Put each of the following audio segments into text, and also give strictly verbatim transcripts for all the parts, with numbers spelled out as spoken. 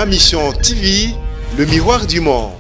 Ma Mission T V, le miroir du monde.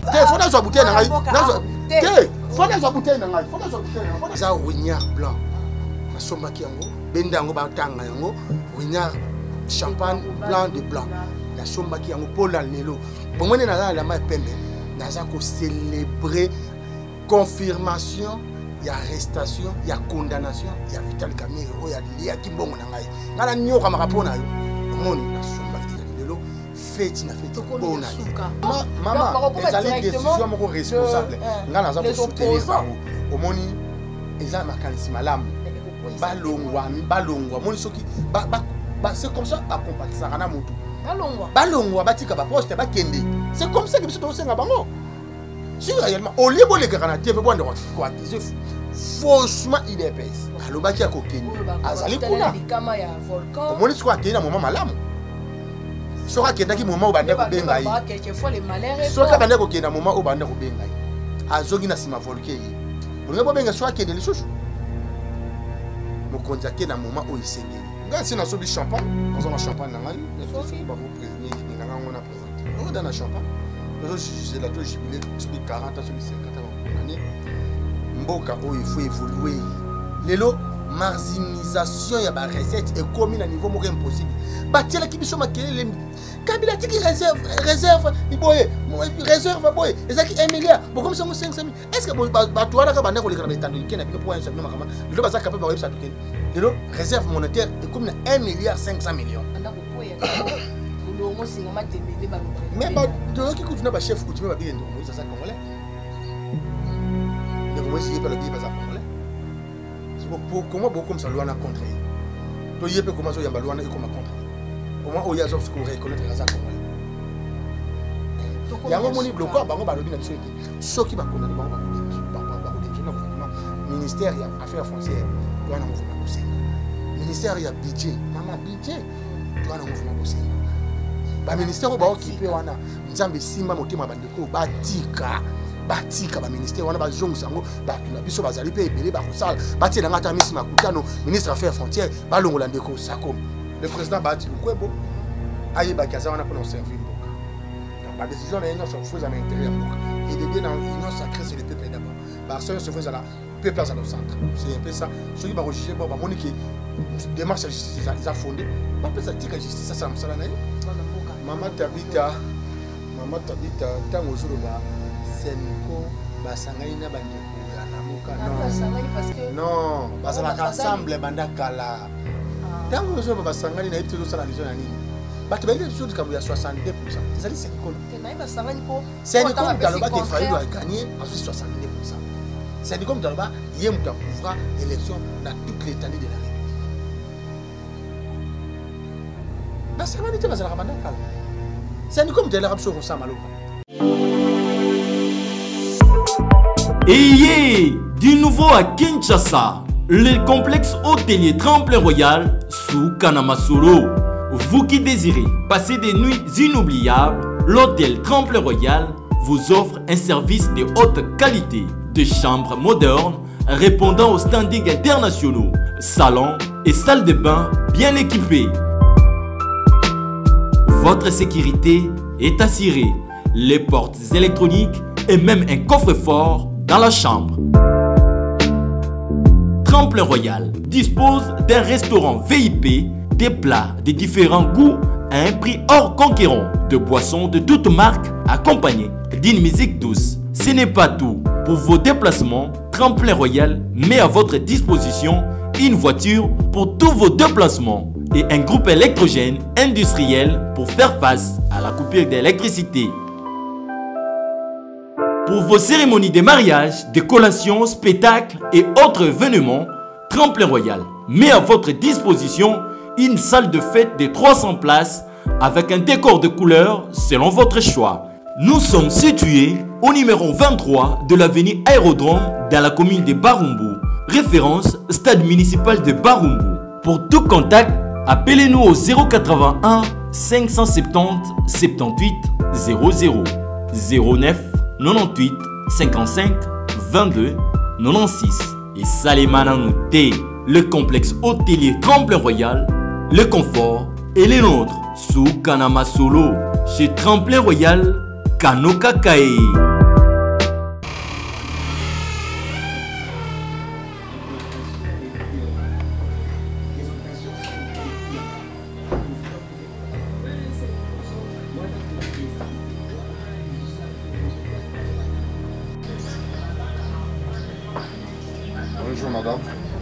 Ça wignard blanc. Ma somba qui yango, bendango batanga yango, wignard champagne blanc de blanc. La somba qui yango Paul Alnelo. Pour moi na la ma pembe, naza ko célébrer confirmation, il y a arrestation, il y a condamnation, il y a Vital Kamerhe, il y a Lia Kimbongo na ngai. Ngala nyoka makapona yo. Moni na somba qui Alnelo, fête na fête bona. Maman, les allées décision moko responsable. Ngala naza ko soutenir bango. Omoni eza makanisi malamu balongwa balongwa moni soki ba ba c'est comme ça accompagner na moto balongwa balongwa batika ba poste ba kende c'est comme ça que biso to senga bango si réellement au lieu de kana T V bo ndo ko accuser faussement il est pèse alobaki akokende azali kuna likama ya volcan omoni siko akende na moment malamu soka kenda ki moment obande ko benga yi quelquefois les malheurs soka bande ko kenda moment obande ko benga yi azogi na sima volcan yi on va bien soit qu'il y ait des choses. Mon contact dans moment où il s'est mis. Quand c'est dans ce champagne, dans un champagne dans la rue, il faut vous prévenir qu'il y a un présenté. On est dans le champagne. Nous c'est la touche jubilé sur les quarante ans, sur les cinquante ans années. Mboka où il faut évoluer. Les lots marginalisation il y a des recettes et communes à niveau moins impossible. Bâtir la qui biso maquiller les Kabila qui réserve réserve il boye réserve boye et ça qui un milliard bon comme ça mon cinq cent mille est-ce que bah toi là quand on est collé dans le qui n'a pas point ça non maman le bazar capable de ça tout le réserve monétaire est comme un milliard cinq cents millions mais bah de qui coûte na ba chef coûte ba bien donc ça ça congolais mais comment essayer pas le dire bazar congolais c'est comment beaucoup comme ça loi na contre to yepé comment ça yamba loi na comme contre comment on y a ce qu'on reconnaître les accords. Il y a un moment où le corps va le bien sûr ceux qui va connaître va ministère il y a affaires foncières doit en mouvement aussi. Ministère il y a budget, maman budget doit en mouvement aussi. Ba ministère ba occupé wana nzambe simba motema bandeko batika batika ba ministère wana ba jongo sango ba tuna biso bazali pe ebele ba kosala batie na ngata misi makutano ministre affaires foncières ba longola ndeko sako. Le président Bati Lukwebo a eu Bakaza on a pour nous servir Mboka. Donc la décision de l'Union se faisait à l'intérieur Mboka. Et de bien dans l'Union sacrée c'est le peuple d'abord. Barcelone se faisait à la peuple à au centre. C'est un peu ça. Ceux qui vont rejuger bon Monique démarche à justice ils a fondé. Pas peut ça dire que justice ça ça me sala nayo. Maman Tabita Maman Tabita tant au jour là Senko basangani na bandeko ya namuka. Non, basala ensemble banda kala. Tant que je vais s'engager dans les tout ça la vision à Nini. Bah tu vas dire toujours comme il y a soixante-deux pour cent. C'est ça c'est quoi? C'est comme dans le bas qui failli doit gagner en soixante-deux pour cent. C'est comme dans le bas il y a un pouvoir élection dans toute l'étendue de la République. Bah ça va être dans la Ramadan. C'est comme dans l'Arabie Saoudite ça malo. Et du nouveau à Kinshasa. Le complexe hôtelier Tremplin Royal sous Kanamasolo. Vous qui désirez passer des nuits inoubliables, l'hôtel Tremplin Royal vous offre un service de haute qualité, de chambres modernes répondant aux standards internationaux, salons et salles de bain bien équipées. Votre sécurité est assurée, les portes électroniques et même un coffre-fort dans la chambre. Tremplin Royal dispose d'un restaurant V I P, des plats de différents goûts à un prix hors conquérant, de boissons de toutes marques accompagnées d'une musique douce. Ce n'est pas tout. Pour vos déplacements, Tremplin Royal met à votre disposition une voiture pour tous vos déplacements et un groupe électrogène industriel pour faire face à la coupure d'électricité. Pour vos cérémonies de mariage, de collations, spectacles et autres événements, Tremplin Royal met à votre disposition une salle de fête de trois cents places avec un décor de couleurs selon votre choix. Nous sommes situés au numéro vingt-trois de l'avenue Aérodrome dans la commune de Barumbu, référence stade municipal de Barumbu. Pour tout contact, appelez-nous au zéro quatre-vingt-un cinq cent soixante-dix soixante-dix-huit zéro zéro zéro neuf quatre-vingt-huit cinquante-cinq vingt-deux quatre-vingt-seize. Et Salimana Nouté, le complexe hôtelier Tremplin Royal, le confort et les nôtres sous Kanamasolo. chez Tremplin Royal, Kanoka Kae. Bonjour madame.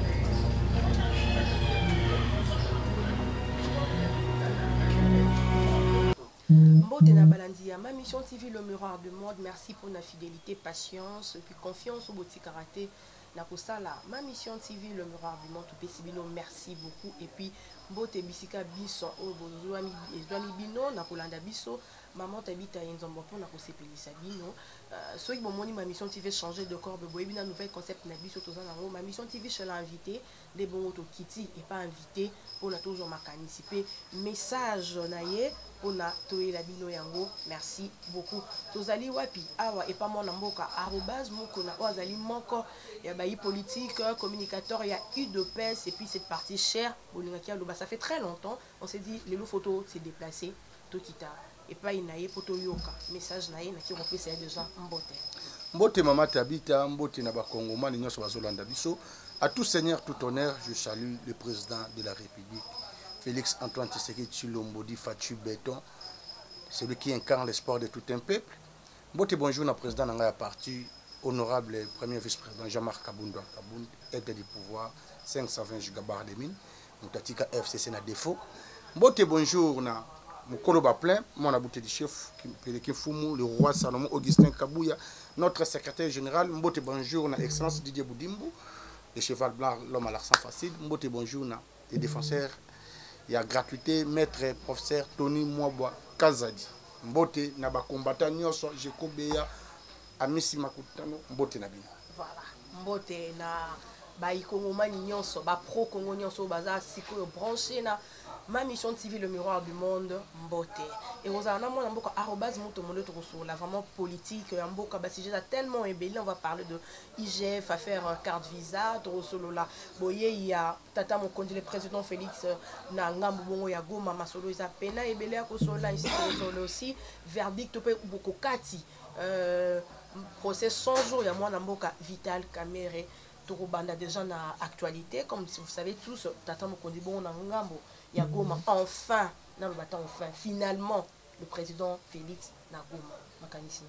Mbote na Balandia, ma mission T V Le Miroir du Monde, merci pour la fidélité, patience et puis confiance au Boti Karaté. Na kosala, ma mission T V Le Miroir du Monde, tout pesibino, merci beaucoup. Et puis, Mbote Bisika Biso, o Bozouami Bino, na Kolanda Biso, maman tabita Yenzombo, na Kosepelisa Bino. Soit bon moni ma mission T V changer de corps, boy bina nouvel concept na Biso tozana ngo, ma mission T V je l'ai invité, des bons auto Kitty et pas invité pour na toujours participer. Message naie pour na toé la bino yango, merci beaucoup. Tozali wapi awa et pas mon mboka arrobase moko na ozali moko ya bayi politique communicateur ya U de P E S et puis cette partie chère bolingaki aloba ça fait très longtemps on s'est dit les photos s'est déplacé tokita et pas inaye poto yoka message naye na ki repese déjà mbote mbote mama tabita mbote na bakongomani nyonso bazolanda biso à tout seigneur tout honneur je salue le président de la République Félix Antoine Tshisekedi Tshilombo Di Fatou Béton, celui qui incarne l'espoir de tout un peuple. Mbote bonjour na président nanga ya parti honorable premier vice-président Jean-Marc Kabunda Kabund, aide du pouvoir cinq cent vingt gigabar de mine, mutatika F C C na défaut. Mbote bonjour na Mokolo Baplin, mon abouté du chef Peleke Fumu, le roi Salomon Augustin Kabouya, notre secrétaire général. Mbote bonjour na excellence Didier Boudimbo, le cheval blanc, l'homme à l'accent facile. Mbote bonjour na les défenseurs. Il y a gratuité, maître professeur Tony Mwabwa Kazadi. Mbote na ba combattant nyonso Jekobeya Amisi Makutano Mbote na bino. Voilà. Mbote na ba ikongomani nyonso ba pro Congo nyonso baza sikoyo branché na ma mission T V Le Miroir du Monde Mbote. Et vous avez un mboka arrobase moto mondo sur la vraiment politique un mboka ba si j'ai tellement ébélé on va parler de I G F affaire carte visa trop solo là. Boye il y a tata mon conduit le président Félix na ngambo bongo ya Goma masolo isa pena ébélé a kosola ici solo aussi verdict pe boko kati euh procès cent jours ya mwana mboka Vital Kamerhe Torobanda déjà na actualité comme si vous savez tous tata mon conduit bongo na ngambo ya Goma enfin non mais attends enfin finalement le président Félix na Goma makanisi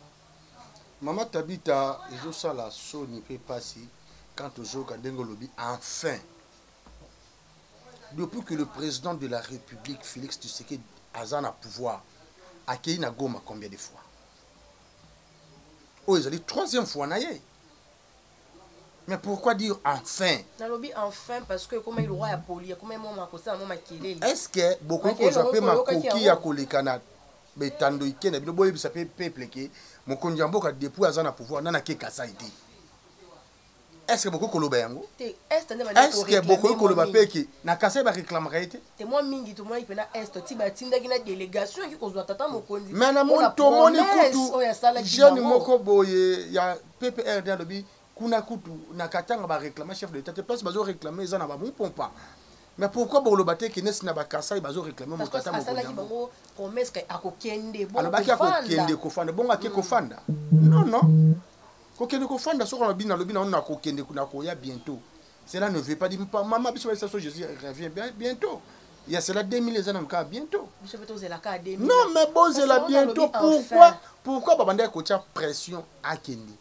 Maman Tabita ezo sala so ni peut passer quand toujours kandengo lobi enfin depuis que le président de la République Félix Tshisekedi azana pouvoir accueilli na Goma combien de fois oh ils ont dit troisième fois na ye. Mais pourquoi dire enfin? Nalobi enfin parce que comme il roi a poli comme moi ma kosa moi makelele. Est-ce que beaucoup ko jappé ma koki ya kolekana betando ikene bino boye bisa pe peuple ke mon konjambo ka depuis azana pouvoir nana ke kasa ite. Est-ce que beaucoup ko loba yango? Est Est-ce que beaucoup ko loba pe ki na kasa ba réclamer ite? Te moi mingi to moi ipena est ti ba tinda kina délégation ki ko zwa tata mokonzi. Mais na mon to moni kutu jeune moko boye ya P P R D lobi kuna kutu na katanga ba réclamer chef de l'État te place bazo réclamer za na ba bon pompa mais pourquoi bo lobate ki nes na ba kasa bazo réclamer mo kata mo kanda bango promesse ka akokende bon alors ba ki akokende ko fanda bon akiko ko fanda non non ko kende ko fanda so ko bina lobina on na ko kende kuna ko ya bientôt cela ne veut pas dire maman biso ça so Jésus revient bientôt il y a cela deux mille ans encore bientôt non mais bon c'est là bientôt pourquoi pourquoi babanda ko tia pression à kende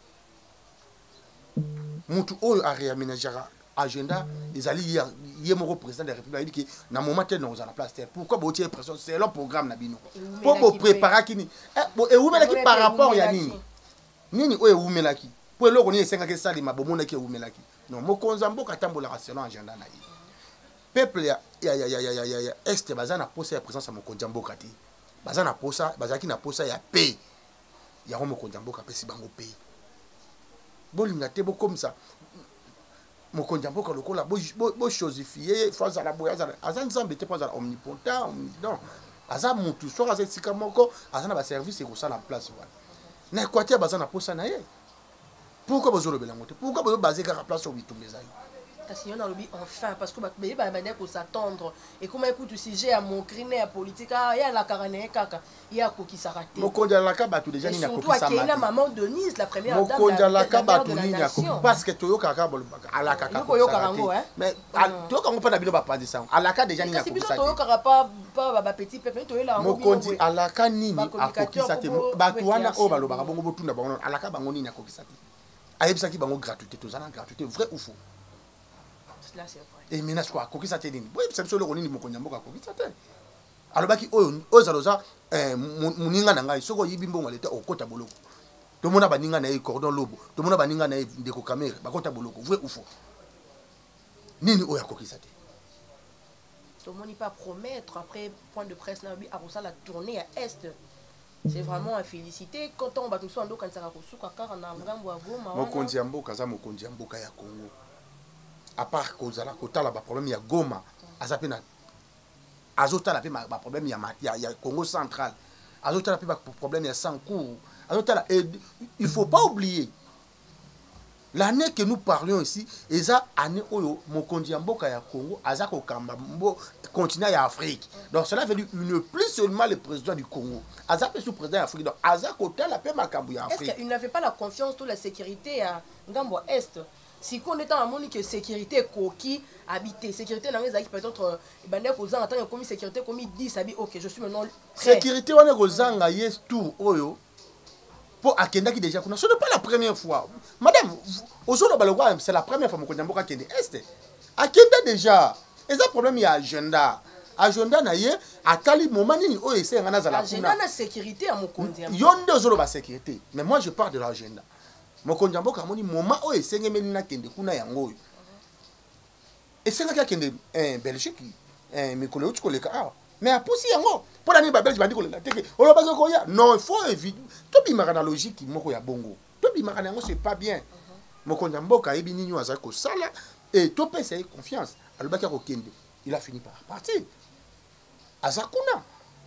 mutu oyo a réaménager agenda les alliés hier mon président de la République a dit que na moment tel nous à la place pourquoi botier pression c'est leur programme na bino pour vous préparer kini e wumelaki par rapport ya nini nini oyo wumelaki pour le connait cinq que ça les mabomona ki wumelaki non mokonza mboka tambola selon agenda na yi peuple ya ya ya ya ya ya est bazana posa ya présence ya mokonza mboka ti bazana posa bazaki na posa ya paix ya mokonza mboka pesi bango paix bolinga te bo comme ça mokonja mboka lokola bo bo chosifier fois à la boya azan nzambe te pas omnipotent non azan mutu so azan sika moko azan ba service ko ça la place wana na Équateur bazana posa na ye pourquoi bozolo belango te pourquoi bozo baser ka place au bitumezai Tassignon dans le but enfin parce que bah bah bah qu'on s'attendre et comment écoute le sujet à mon crine à politique ah il y a la carane kaka il y a coquille s'arrêter mokonja la kaba tout déjà ni na coquille ça surtout à maman Denise la première dame mokonja la kaba tout ni na coquille parce que toyoka kaka ala kaka mais toyoka ngo pas na bino ba pandi ça alaka déjà ni na coquille ça toyoka pas pas ba petit pépé toyola mokonzi alaka nini akoki ça te bato wana o balobaka bongo botunda bango alaka bango nini akoki ça te ayebisaki bango gratuité tozana gratuité vrai ou faux. Là c'est vrai. Et maintenant quoi akoki ça te nini oui c'est sur le ronini mokonzi mboka akoki ça te alobaki oyo ozaloza eh muninga na ngai soko yibi mbongo leta okota boloko tomona baninga na e cordon lobo tomona baninga na e ndeko camera bakota boloko vrai ou faux nini oyo akoki ça te tout le monde n'y pas promettre après point de presse là à ça la tournée à est. C'est vraiment à féliciter quand on va tout ça en donc quand ça va kosuka car na ngambo ya Goma mokonzi ya mboka za mokonzi ya mboka ya Congo à part cause la kota la ba problème ya Goma azape na azota la pe ba problème ya ya ya Congo central azota la pe ba problème ya Sankourou azota la il faut pas oublier l'année que nous parlions ici et ça année oyo mokonzi ya mboka ya Congo azako kamba mbo continent ya Afrique donc cela veut dire ne plus seulement le président du Congo azako sous président d'Afrique donc azako tala pe makambu ya Afrique. Est-ce qu'il n'avait pas la confiance toute la sécurité à ngambo est si on est en moni que sécurité koki habité sécurité dans les acquis peut-être bandé ko zanga tant comme sécurité comme dix abi OK je suis maintenant sécurité on est ko zanga yes tout oyo pour akenda qui déjà kuna ce n'est pas la première fois madame aujourd'hui balogwa c'est la première fois mon konyamboka kende est akenda déjà et ça problème il y a agenda agenda na ye atali moment nini o essayer ngana za la agenda na sécurité à mokonzi yonde ozolo ba sécurité mais moi je parle de l'agenda mokonzi mboka moni moment o essayer ngeli na kende kuna yango et c'est là kende en Belgique en mikolo utskoleka ah mais a poussi yango pour la ni ba Belgique bandi ko la teke o ba ko ya non il faut éviter to bi makana logique moko ya bongo to bi makana yango c'est pas bien mokonzi mboka ebi nini waza ko sala et to pesa confiance alobaki ko kende il a fini par partir azakuna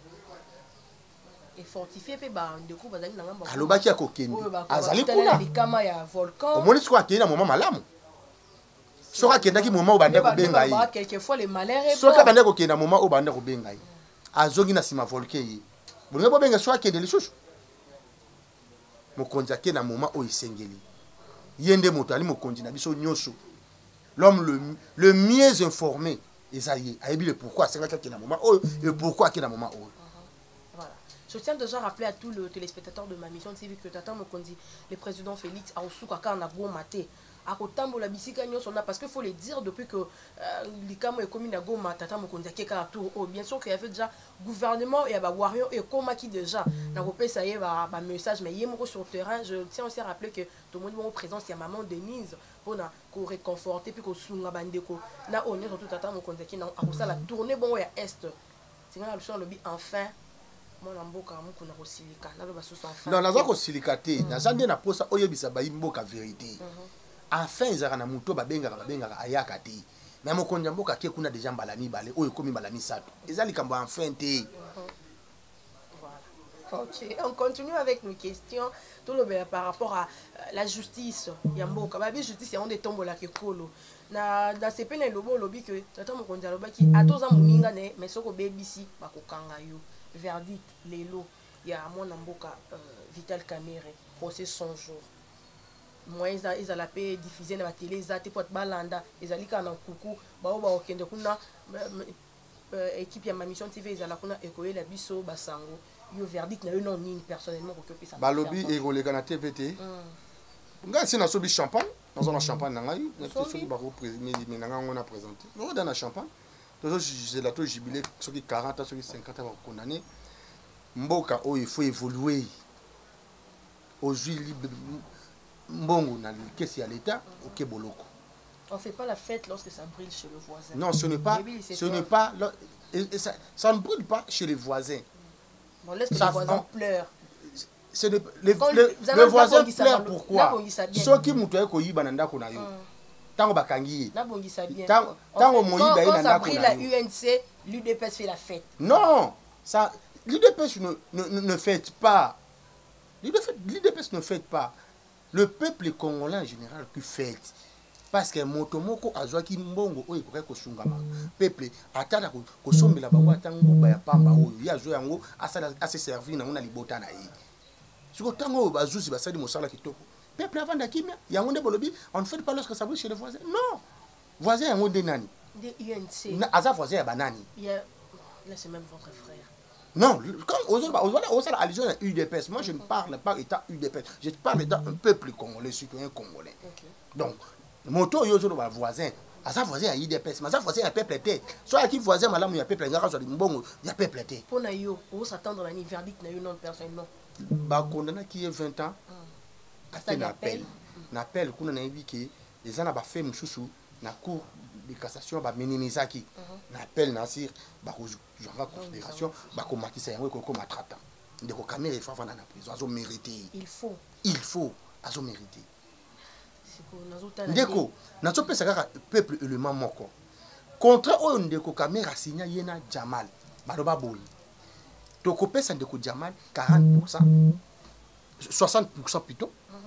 et fortifié pe ba ndeko bazali na ngamba alobaki ko kende azali kuna likama ya volcan omoni siko akende na moment malamu soka kendaki moment obanda ko benga yi quelquefois les malheurs soka banda ko kenda moment obanda ko benga yi azongi na sima volcan yi bolinga bo benga soka kende lisusu mokonzi akenda na moment o isengeli yende moto ali mokonzi na biso nyoso l'homme le, le mieux informé Esaïe a dit le pourquoi c'est là qu'il y a un moment oh le pourquoi qu'il y a un moment oh. Voilà. Je tiens déjà à rappeler à tous les téléspectateurs de ma mission T V que Tata Mokonzi, le président Félix Aoussouka Kana Maté à Kotambo la bisika nyos on a parce qu'il faut le dire depuis que l'Ikamo est commis à Goma Tata Mokonzi qui est tout oh bien sûr qu'il y avait déjà gouvernement et bah Warion et Koma qui déjà n'a pas ça y est bah message mais hier sur le terrain je tiens aussi à rappeler que tout le monde est présent il y a maman Denise pour na ko réconforter puis ko sunga bandeko na on est surtout Tata Mokonzi qui na a la tournée bon ya est c'est là le son le bi enfin mon mboka muko na ko silika na lo baso enfin non na za ko silika te na za ndé na posa oyebisa ba mboka vérité enfin ezaka na muto ba benga ba benga ayaka te mais mokonzi mboka ke kuna déjà mbala mibale oyo komi mbala misato ezali kambo enfin te. Ok, on continue avec nos questions. Tout le bien par rapport à la justice. Yamboka, la justice, il y a des tombes là qui collent. Na dans ces peines le bon lobby que Tata Mokonzi aloba qui a tous en muninga ne mais soko baby si ba ko kanga yo. Verdict lelo ya mon mboka Vital Kamerhe procès cent jours. Moi ils a ils a la paix diffuser na télé za te pot balanda ezali kana kuku ba o ba okende kuna équipe ya ma mission T V ezala kuna ekoyela biso basango. Yo verdict na yo non ni personnellement ko ça balobi e koleka na T V T nga si na sobi champagne dans un champagne nanga yi na soki ba représenter nanga ngona présenter no dans na champagne toujours c'est la to jubilé soki quarante soki cinquante ba condamné mboka o il faut évoluer aujourd'hui mbongo na kesi ya l'état OK boloko on fait pas la fête lorsque ça brûle chez le voisin non ce n'est pas ce n'est pas ça, ça ne brûle pas chez les voisins. Bon, laisse que les voisins pleurent. C'est le, le, le, le voisin pleure pourquoi? Ceux qui m'ont dit qu'ils ont dit qu'ils Tango bakangi. Tango moyiba ina ndako na. Quand la U N C, l'U D P S fait la fête. Non, ça l'U D P S ne, ne, ne fête pas. L'U D P S ne fête pas. Le peuple congolais en général qui fête. parce que moto moko azwaki mbongo oyo ekokai kosungama peuple atala kosombela bango ata nguba ya pamba oyo ye azwa yango ase servir nango na libota na ye siko ntango oyo bazuzi basali mosala kitoko peuple avanda kimia yango nde bolobi on ne fait pas lorsque ça brûle chez les voisins non voisin yango nde nani de U N C aza voisin ya banani là c'est même votre frère. Non, quand on a allusion à U D P S, moi je ne parle pas état U D P S, je parle état un peuple congolais, citoyen congolais. Okay. Donc, moto yo zo ba voisin, asa voisin à U D P S, mais asa voisin à peuple té. Soit qui voisin malamu ya peuple ngara so di mbongo ya peuple té. Pour na yo, on s'attendre à un verdict na yo non personne non. Ba condamné qui est vingt ans. A fait un appel. Un appel kuna na yebi ke les ana ba fait mususu na cour de cassation ba minimizaki. Na appel na sir ba ko en considération ba ko makisa yango ko ko matrata. Ndeko kamera fa fa na prison azo mériter. Il faut. Il faut azo mériter. Ndeko nazo pesa kaka peuple élément moko. Contrat oyo ndeko kamera signa yena Jamal. Baloba boyi. Toko pesa ndeko Jamal quarante pour cent. soixante pour cent plutôt.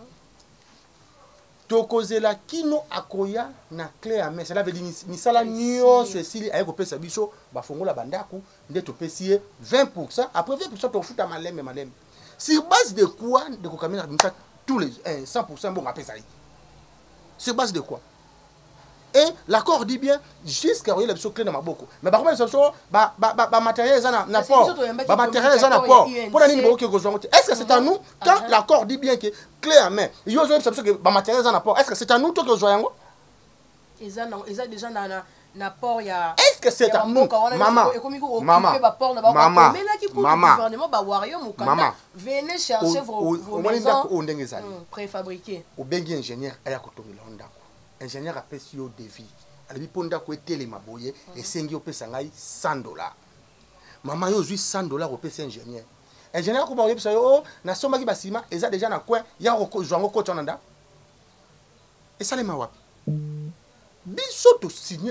Tokozela kino akoya na clé à main. Cela veut dire misala nyonso esili ayeko pesa biso bafongola bandako nde topesi vingt pour cent après vingt pour cent to futa maleme maleme. Sur base de quoi de kokamina bimisa tous les eh, cent pour cent bon apesa yi. Sur base de quoi? Et l'accord dit bien jusqu'à rien la biso clé na maboko. Mais ba comment ça ba ba ba matériel ça na na port. Ba matériel ça na port. Pour la ligne que vous est-ce que c'est à nous quand l'accord dit bien que clé à main. Yo zo ça que ba matériel ça na port. Est-ce que c'est à nous tout que zo yango? Ils ont ils ont déjà na na port ya. Est-ce que c'est à nous maman maman maman gouvernement ba wario mukanda venez chercher vos vos maisons préfabriquées. Au bengi ingénieur aya kotomila ndako. Ingénieur appelle sur le défi. Alors, ponda ko etele maboye et sengi opesa ngai cent dollars. Maman yo zui cent dollars opesa ingénieur. Ingénieur ko ba opesa yo na somba ki basima eza déjà na coin ya ko jwango ko tonanda. Et ça les mawa. Biso to signé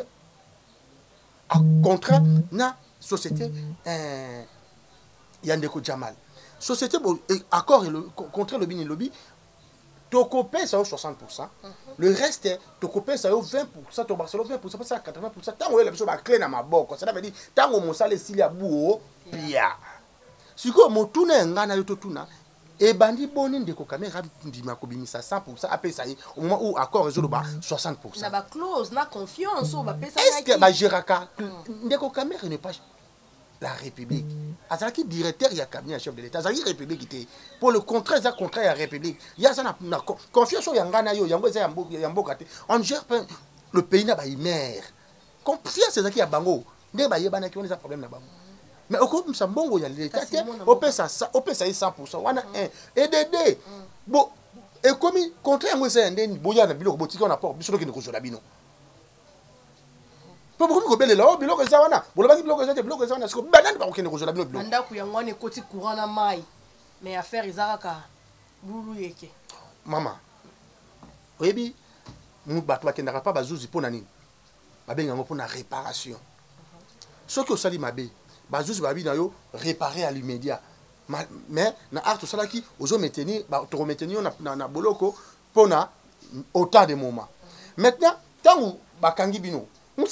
un contrat na société euh Yandeko Jamal. Société accord et le contrat le bini lobby. Tokopé ça au soixante pour cent. Le reste tokopé ça au vingt pour cent, to Barcelone vingt pour cent, ça quatre-vingts pour cent. Tant que la personne va clé na maboko, ça veut dire tant que mon salaire s'il y a bouo, pia. Si ko mo tuna ngana yo to tuna e bandi boni ndeko kamera ndima ko bimisa cent pour cent après ça au moment où accord réseau ba soixante pour cent. Na ba clause na confiance au ba pesa. Est-ce que ba Jiraka ndeko kamera n'est pas la République. Azaki directeur il y a cabinet chef de l'État. Azaki République était pour le contrat ça contrat à la République. Il y a ça na confiance au yangana yo yango za yambo yambo kate. On gère le pays na ba imer. Confiance c'est ça qui a bango. Ndé ba yebana ki on a problème na bango. Mais au coup ça mbongo ya l'État au pesa ça au pesa cent pour cent wana un et de deux. Bon et comme contrat yango ça ndeni boya na biloko botiki on a port biso ki ne ko jola bino. Pas beaucoup de belles là, biloko ça wana. Bolobaki biloko ça, biloko ça wana. Parce que banane ba okene ko jola biloko. Anda ku yango ne koti courant na mai. Mais affaire izaka bulu yeke. Maman. Oyebi mu bato bakendaka pa bazuzi pona nini? Babenga ngo pona réparation. Ce que osali mabe, bazuzi babi na yo réparer à l'immédiat. Mais na art osalaki ozo maintenir ba to maintenir na na boloko pona autant de moments. Maintenant, tant bakangi bino mais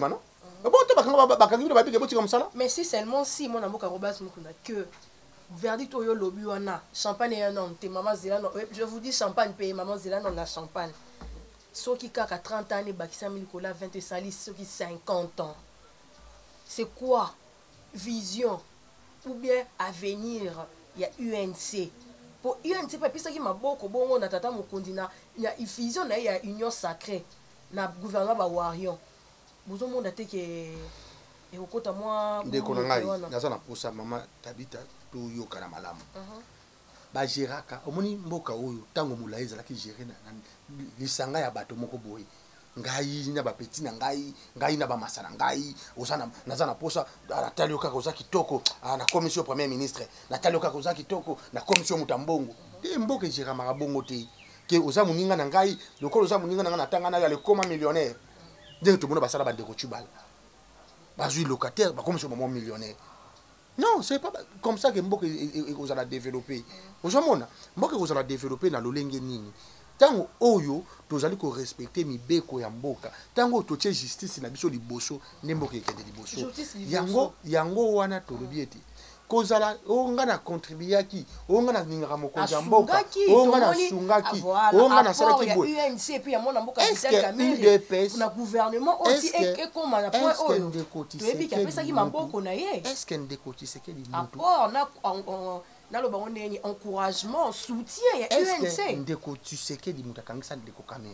si seulement si mon amour que verdict oyo lobby wana champagne et non te maman Zélano je vous dis champagne paye maman Zélano la champagne ceux qui kaka trente ans et bakisa Nicolas vingt et salis ceux qui cinquante ans c'est quoi vision ou bien avenir il y a U N C pour U N C pas pisa ki maboko bongo na tata mokondi na il y a vision na il y a union sacrée na gouvernement ba warion bozo monde ate ke e okota moi ndeko na ngai naza na posa mama tabita to yoka na malamu ba geraka omoni mboka oyo tango mulayi ezalaki gérer na lisanga ya bato moko boye ngai na ba petit na ngai ngai na ba masana ngai osana naza na posa na tali yoka koza kitoko na commission premier ministre na tali yoka koza kitoko na commission mutambongo te mboka gérera marabongo te ke oza muninga na ngai lokolo oza muninga na tanga na ya le coma millionnaire. Dès que tout le monde va s'arrêter de Kochubal, bazui locataire, bah comme ce moment millionnaire. Non, c'est pas comme ça que Mboka vous allez développer. Aujourd'hui, Mboka vous allez développer dans le lengue nini. tango oyo tozali ko respecter mibeko ya mboka tango totie justice na biso liboso ndemboka ekende liboso yango yango wana tolobi ete kozala onga na contribuaki onga na ningaka mokonzi ya mboka onga na sungaki onga na salaki boy U N C puis ya mona mboka Vital Kamerhe na gouvernement aussi et comme na point oyo toyebi ka pesa ki maboko na ye est-ce que ndeko Tshisekedi mutu apport na na loba oneni encouragement soutien ya U N C est-ce que ndeko Tshisekedi mutu akangisa ndeko Kamerhe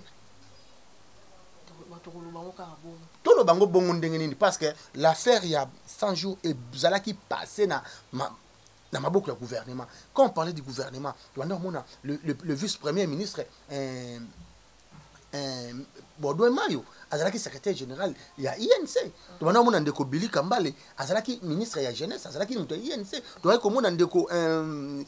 tout le bango bongo ndenge nini parce que l'affaire il y a cent jours et zala qui passé na ma na maboko ya gouvernement quand on parlait du gouvernement tu vois mona le, le, le vice-premier ministre euh euh Bodo Mayo azalaki secrétaire général ya I N C tu vois mona ndeko Billy Kambale azalaki ministre ya jeunesse azalaki muto I N C tu vois comment ndeko euh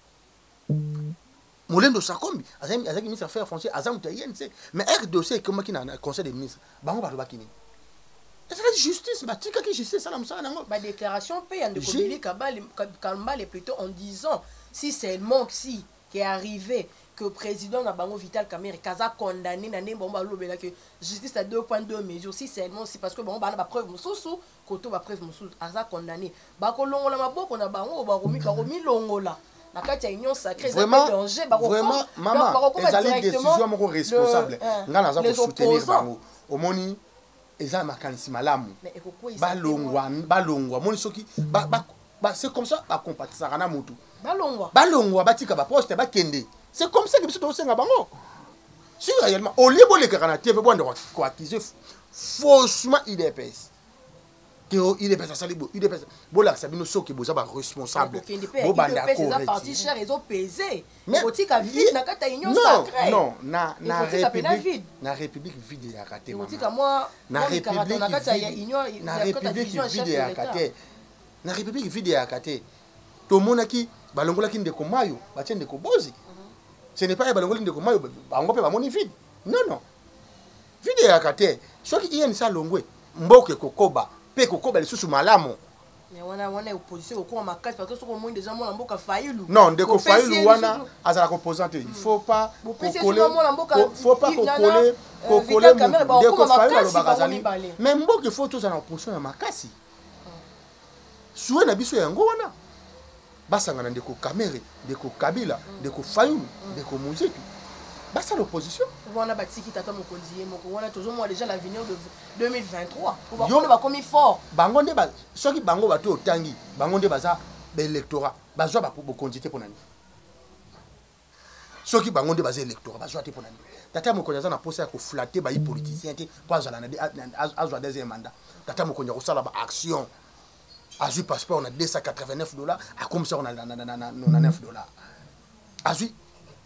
Molendo Sakombi, azaki ministre affaires foncières, azam ta I N C, mais R dossier comme qui na conseil des ministres, bango ba bakini. Et c'est la justice, ba tika ki justice ça na musala nango. Ba déclaration paye de Billy Kambale plutôt en disant si c'est le manque si qui est arrivé que le président na bango Vital Kamerhe kaza condamné na nembo ba lobela que justice à deux point deux mesures si seulement si parce que bango ba na ba preuve mususu koto ba preuve mususu aza condamné ba kolongola maboko na bango ba romi ba romi longola. Vraiment, vraiment, maman, ils allaient décision moko responsable. Ngana za ko soutenir bango. Omoni eza makanisi malamu. Balongwa, balongwa. Moni soki ba ba c'est comme ça ba compatisa kana mutu. Balongwa. Balongwa batika ba poste ba kende. C'est comme ça que biso to senga bango. Si réellement au lieu de kana T V bondo ko accuser faussement I D P S. Il est pas ça libre il est pas bola sabino soki boza ba responsable bo banda ko ça parti cher ils ont pesé botika vide na kata union sacrée non na na république na république vide ya kate maman botika moi na république na kata ya union na république vide ya kate na république vide ya kate to monaki balongola ki ndeko mayo ba tiende ko bozi ce n'est pas balongola ndeko mayo bango pe ba moni vide non non vide ya kate soki iyeni sa longwe mboke kokoba pe kokoba lisusu malamu mais wana wana opposition ko makasi parce que soko moins déjà mon mboka Fayulu non ndeko Fayulu wana azala représenter il faut pas kokoler faut pas kokoler kokoler ndeko Fayulu lo bakazali mais mboka faut tous en opposition ya makasi suwe na biso yango wana basanga na ndeko Kamerhe ndeko Kabila ndeko Fayulu ndeko Muzitu basa l'opposition wana batiki tata mokonzi moko wana toujours moi déjà l'avenir de deux mille vingt-trois pour ba ba komi fort bango nde ba soki bango bato otangi bango nde baza l'électorat bazwa ba bokonzi te ponani soki bango nde baza électorat bazwa te ponani tata mokonzi aza na posa ya ko flatter ba politicien te pour azala na azwa deuxième mandat tata mokonzi ko sala ba action azui passeport on a deux cent quatre-vingt-neuf dollars a comme ça on a na neuf dollars azui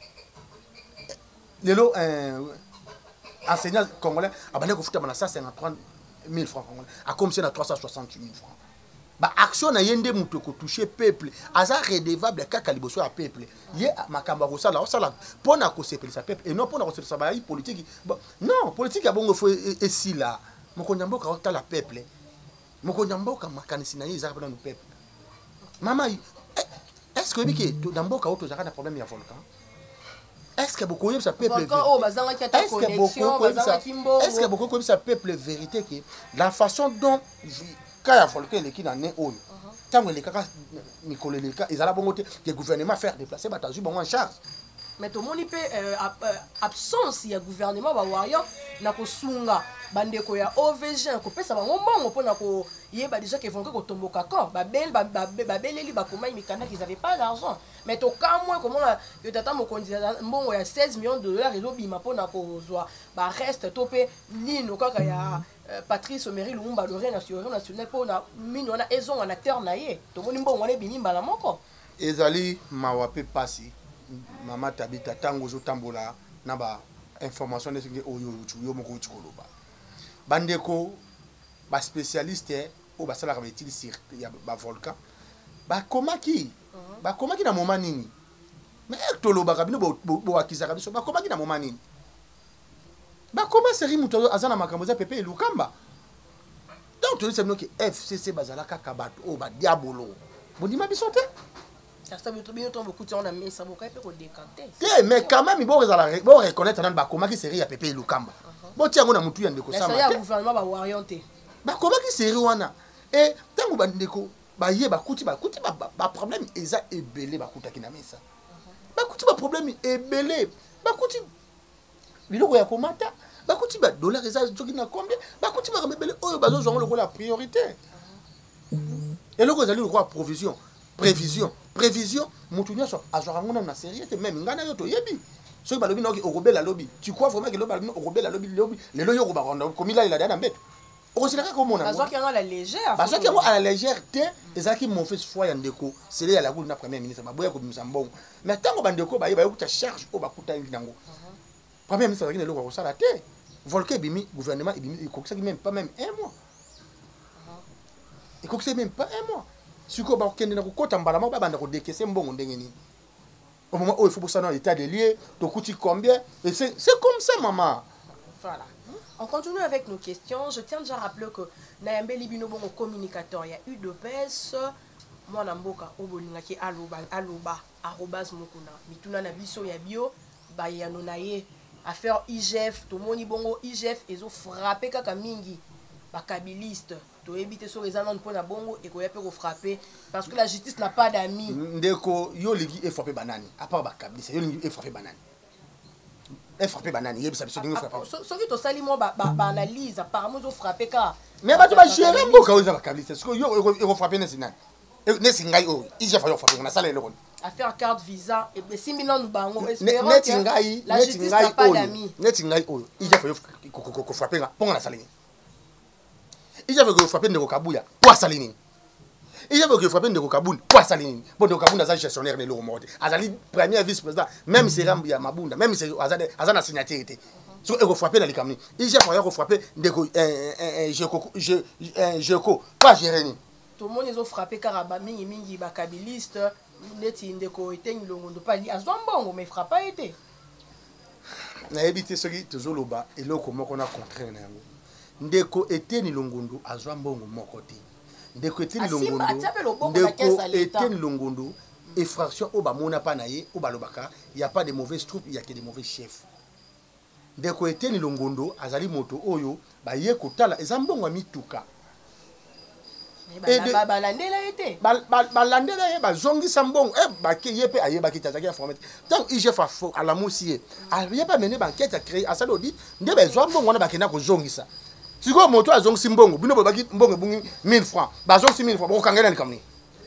lelo euh enseignant congolais abandé ko futa bana cent cinquante-trois mille francs congolais a comme ça na trois cent soixante-huit mille francs ba action na yende muto ko toucher peuple aza redevable kaka liboso ya peuple ye makamba ko sala sala pona ko sepelisa peuple et non pona ko sepelisa ba politique non politique ya bongo fo esi la moko nyamboka ko tala peuple moko nyamboka makanisi na ye za bana no peuple mama est-ce que biki to nyamboka auto zaka na problème ya volcan. Est-ce que beaucoup de ça peuple est-ce que beaucoup est-ce que beaucoup comme ça peuple vérité que la façon dont quand il y a volcan les qui n'en est haut tant que les caca Nicolas les cas ils allaient bon que gouvernement faire déplacer batazu bon en charge mais tout le monde peut absence il y a gouvernement ba wayo na ko sunga bandeko ya O V G ko pesa bango mbongo pona ko yeba déjà que vonke ko tomboka quand ba bel ba beleli ba komai mikana qu'ils avaient pas d'argent mais to ka moi comment que tata mokonzi mbongo ya seize millions de dollars ezo bima pona ko zwa ba reste topé lino kaka ya Patrice Emery Lumumba le national national pona mino na ezon en acteur na ye to moni mbongo wana bini mbala moko ezali mawape pasi mama tabita tango zo tambola na ba information de singe oyo yo moko chikoloba bandeko ba spécialiste o ba sala ka utiliser sur ya ba volcan ba komaki ba komaki na moment nini mais toloba ka bino bo bo akizaka biso ba komaki na moment nini ba koma seri muto azana makambo za pepe lukamba donc to c'est que F C C bazala ka kabato o ba diabolo bondima biso te mais quand même, il faut reconnaître dans Bakoma qui série à Pépé Lukamba. Bon, tiens, on a moutu Ndeko Sama. Mais ça y a gouvernement va orienter. Bakoma qui série wana. Et tant que Ndeko, bah yé bakuti bakuti ba problème eza ebelé bakuta ki na mesa. Bakuti ba problème ebelé. Bakuti biloko ya komata. Bakuti ba dollar eza joki na combien? Bakuti ba rebelé oyo bazo zongo le la priorité. Et le gars a provision, prévision, prévision. Moutunia soit à Jorangon na série même ngana yo to yebi. Ce que balobi noki orobé la lobby. Tu crois vraiment que le balobi orobé la lobby lobby. Les loyo robaronda comme il a il a dans bête. On sait comme on a. Parce qu'il y a la légère. Parce qu'il y a la légèreté. Et ça qui m'ont fait foi Ndeko. C'est là la goule na premier ministre. Ma boya comme Msambon. Mais tant que Bandeko ba yeba ta charge au bakuta ndango. Premier ministre qui ne lo ça la terre. Volké bimi gouvernement bimi il coxa même pas même un mois. Et que même pas un mois. Si vous avez un peu de temps, vous avez au moment où il faut que ça dans l'état de lieu, tu coûtes combien? Et c'est comme ça, maman. Voilà. On continue avec nos questions. Je tiens déjà à rappeler que Nayambe Libino bon communicateur, il y a eu de baisse. Moi, Namboka, Obolinga qui aloba, aloba, arrobas mokuna. Mituna na biso ya bio, ba ya nonaye. Affaire I G F, tout le monde bongo I G F, ils ont frappé kaka mingi. Bakabiliste, tu éviter sur les annonces pour la bongo et qu'on y peut frapper parce que la justice n'a pas d'amis. Ndeko yo ligi est frappé banane à part bakabiliste yo ligi est frappé banane. Est frappé banane, il y a ça dingue frappé. Ce qui to sali moi ba analyse apparemment ils ont frappé car. Mais ba tu vas gérer mboka oza bakabiliste parce que yo yo frappé nesinani. Ne singai o, il j'ai fallu frapper na sala le affaire carte visa et ben simbi non bango espérons que la justice n'a pas d'amis. Netingai o, il j'ai fallu ko frapper na ponga na sala. Il y avait que frapper Ndeko Kabuya pour Salinine. Il y avait que frapper Ndeko Kaboun pour Salinine. Bon Ndeko Kaboun a gestionnaire de l'euro mort. Azali premier vice-président, même si Rambia Mabunda, même si Azade Azana signature était. Sur il frapper dans les camions. Il y a pas frapper Ndeko un Jeko un Jeko pas Jérémy. Tout le monde ils ont frappé Karaba mingi mingi bakabiliste neti Ndeko eteng longondo pas li azwambongo mais frappe pas été. Na éviter ce qui toujours loba et là comment on a contraint na yango. Ndeko eteni longondo azwa mbongo moko te. Ndeko eteni longondo. Ndeko eteni longondo. Effraction au bamona pa na ye au balobaka, il y a pas de mauvaises troupes, il y a que des mauvais chefs. Ndeko eteni longondo azali moto oyo ba ye kotala ezambongo mituka. Mais ba balandela été. Ba balandela ye ba zongi sambongo eh ba ke ye pe aye ba kitazaki informé. Tant I G F a fo à la moussier. A ye pas mené ba enquête à créer à ça dodi nde ba zambongo na ba kena ko zongi ça. Si vous avez un simbongo, vous avez mille francs. Vous avez mille francs. Vous avez un simbongo.